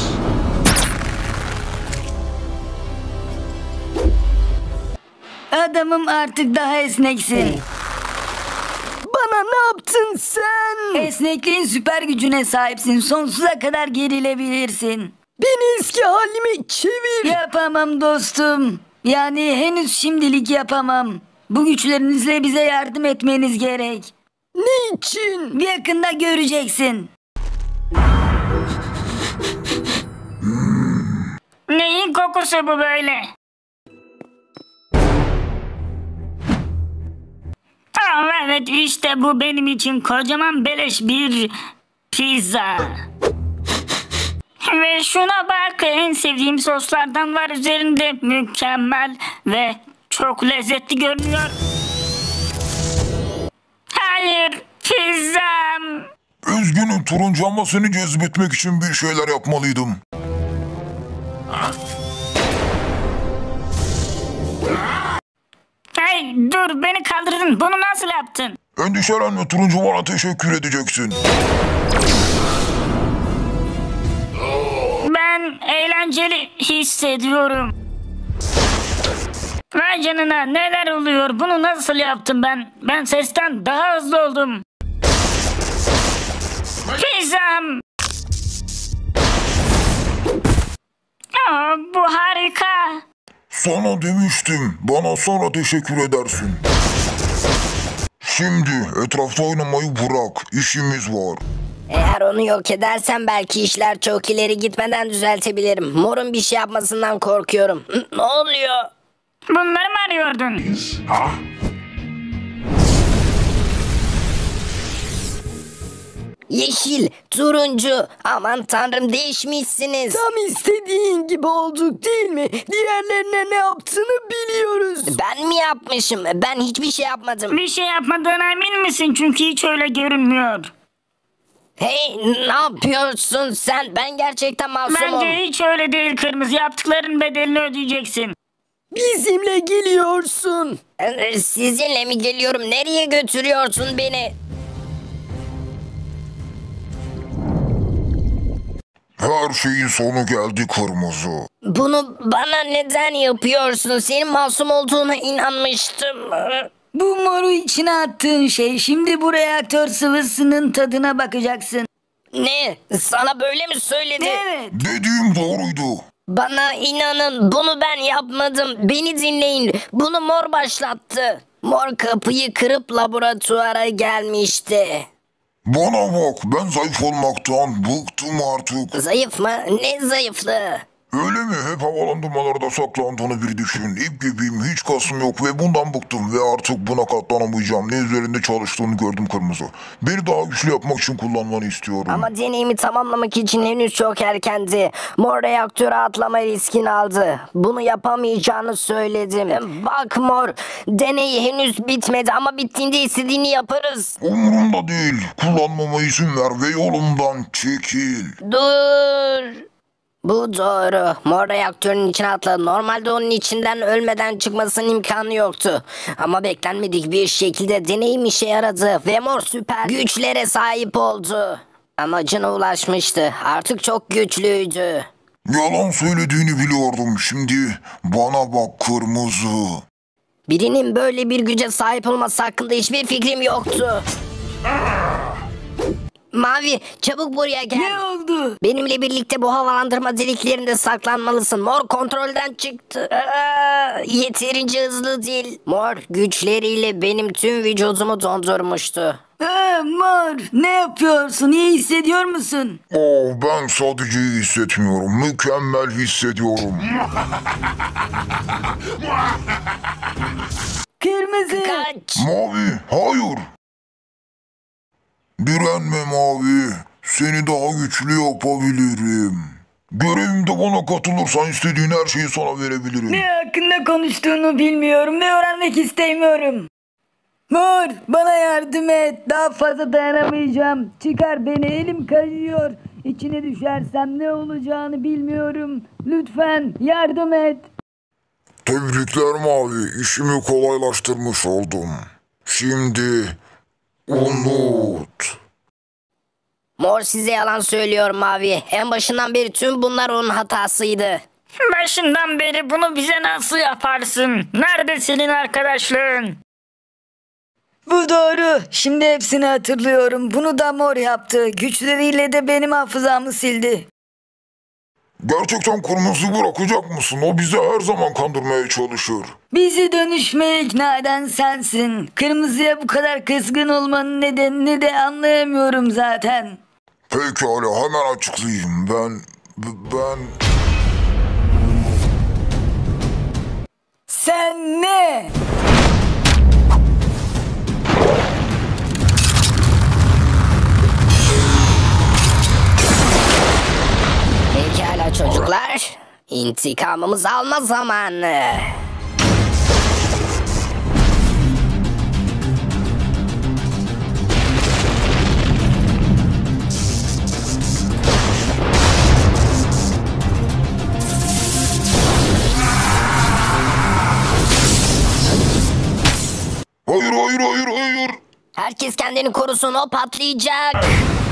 Adamım, artık daha esneksin. Bana ne yaptın sen? Esnekliğin süper gücüne sahipsin. Sonsuza kadar gerilebilirsin. Beni eski halime çevir. Yapamam dostum. Yani henüz şimdilik yapamam. Bu güçlerinizle bize yardım etmeniz gerek. Niçin? Yakında göreceksin. Neyin kokusu bu böyle? Aa, evet, işte bu benim için kocaman beleş bir pizza. Ve şuna bak, en sevdiğim soslardan var üzerinde, mükemmel ve çok lezzetli görünüyor. Hayır, pizzam. Üzgünüm turuncu ama seni cezbetmek için bir şeyler yapmalıydım. Hey dur, beni kaldırdın, bunu nasıl yaptın? Endişelenme turuncu, bana teşekkür edeceksin. Ben eğlenceli hissediyorum. Vay canına, neler oluyor? Bunu nasıl yaptım ben? Ben sesten daha hızlı oldum. Pizzam. Aa, bu harika. Sana demiştim, bana sonra teşekkür edersin. Şimdi etrafta oynamayı bırak, işimiz var. Eğer onu yok edersen belki işler çok ileri gitmeden düzeltebilirim. Mor'un bir şey yapmasından korkuyorum. Hı, ne oluyor? Bunları mı arıyordun? Yeşil, turuncu. Aman tanrım, değişmişsiniz. Tam istediğin gibi olduk değil mi? Diğerlerine ne yaptığını biliyoruz. Ben mi yapmışım? Ben hiçbir şey yapmadım. Bir şey yapmadığına emin misin? Çünkü hiç öyle görünmüyor. Hey, ne yapıyorsun sen? Ben gerçekten masumum. Bence hiç öyle değil kırmızı. Yaptıkların bedelini ödeyeceksin. Bizimle geliyorsun. Ee, Sizinle mi geliyorum? Nereye götürüyorsun beni? Her şeyin sonu geldi kırmızı. Bunu bana neden yapıyorsun? Senin masum olduğuna inanmıştım. Bu moru içine attığın şey, şimdi bu reaktör sıvısının tadına bakacaksın. Ne? Sana böyle mi söyledi? Evet. Dediğim doğruydu. Bana inanın, bunu ben yapmadım. Beni dinleyin. Bunu Mor başlattı. Mor kapıyı kırıp laboratuvara gelmişti. Bana bak, ben zayıf olmaktan bıktım artık. Zayıf mı? Ne zayıflığı? Öyle mi? Hep havalandırmalarda saklandığını bir düşün. İp gibiyim, hiç kasım yok ve bundan bıktım ve artık buna katlanamayacağım. Ne üzerinde çalıştığını gördüm kırmızı. Beni daha güçlü yapmak için kullanmanı istiyorum. Ama deneyimi tamamlamak için henüz çok erkendi. Mor reaktöre atlama riskini aldı. Bunu yapamayacağını söyledim. Bak Mor, deney henüz bitmedi ama bittiğinde istediğini yaparız. Umurumda değil. Kullanmama izin ver ve yolumdan çekil. Dur. Bu doğru. Mor reaktörün içine atladı. Normalde onun içinden ölmeden çıkmasının imkanı yoktu. Ama beklenmedik bir şekilde deneyim işe yaradı ve Mor süper güçlere sahip oldu. Amacına ulaşmıştı. Artık çok güçlüydü. Yalan söylediğini biliyordum. Şimdi bana bak kırmızı. Birinin böyle bir güce sahip olması hakkında hiçbir fikrim yoktu. Mavi, çabuk buraya gel. Ne oldu? Benimle birlikte bu havalandırma deliklerinde saklanmalısın. Mor kontrolden çıktı. Aa, yeterince hızlı değil. Mor güçleriyle benim tüm vücudumu dondurmuştu. Ee, Mor, ne yapıyorsun? İyi hissediyor musun? Oh, ben sadece iyi hissetmiyorum. Mükemmel hissediyorum. Kırmızı. Kaç. Mavi, hayır. Direnme Mavi. Seni daha güçlü yapabilirim. Görevimde bana katılırsan istediğin her şeyi sana verebilirim. Ne hakkında konuştuğunu bilmiyorum ve öğrenmek istemiyorum. Mor, bana yardım et. Daha fazla dayanamayacağım. Çıkar beni, elim kayıyor. İçine düşersem ne olacağını bilmiyorum. Lütfen yardım et. Tebrikler Mavi. İşimi kolaylaştırmış oldum. Şimdi unut. Mor size yalan söylüyor Mavi. En başından beri tüm bunlar onun hatasıydı. Başından beri bunu bize nasıl yaparsın? Nerede senin arkadaşlığın? Bu doğru. Şimdi hepsini hatırlıyorum. Bunu da Mor yaptı. Güçleriyle de benim hafızamı sildi. Gerçekten kırmızı bırakacak mısın? O bizi her zaman kandırmaya çalışır. Bizi dönüşmeye ikna eden sensin. Kırmızıya bu kadar kızgın olmanın nedenini de anlayamıyorum zaten. Pekala, hemen açıklayayım. Ben... Ben... Sen ne? Pekala çocuklar. İntikamımızı alma zamanı. Hayır, hayır, hayır, hayır. Herkes kendini korusun, o patlayacak.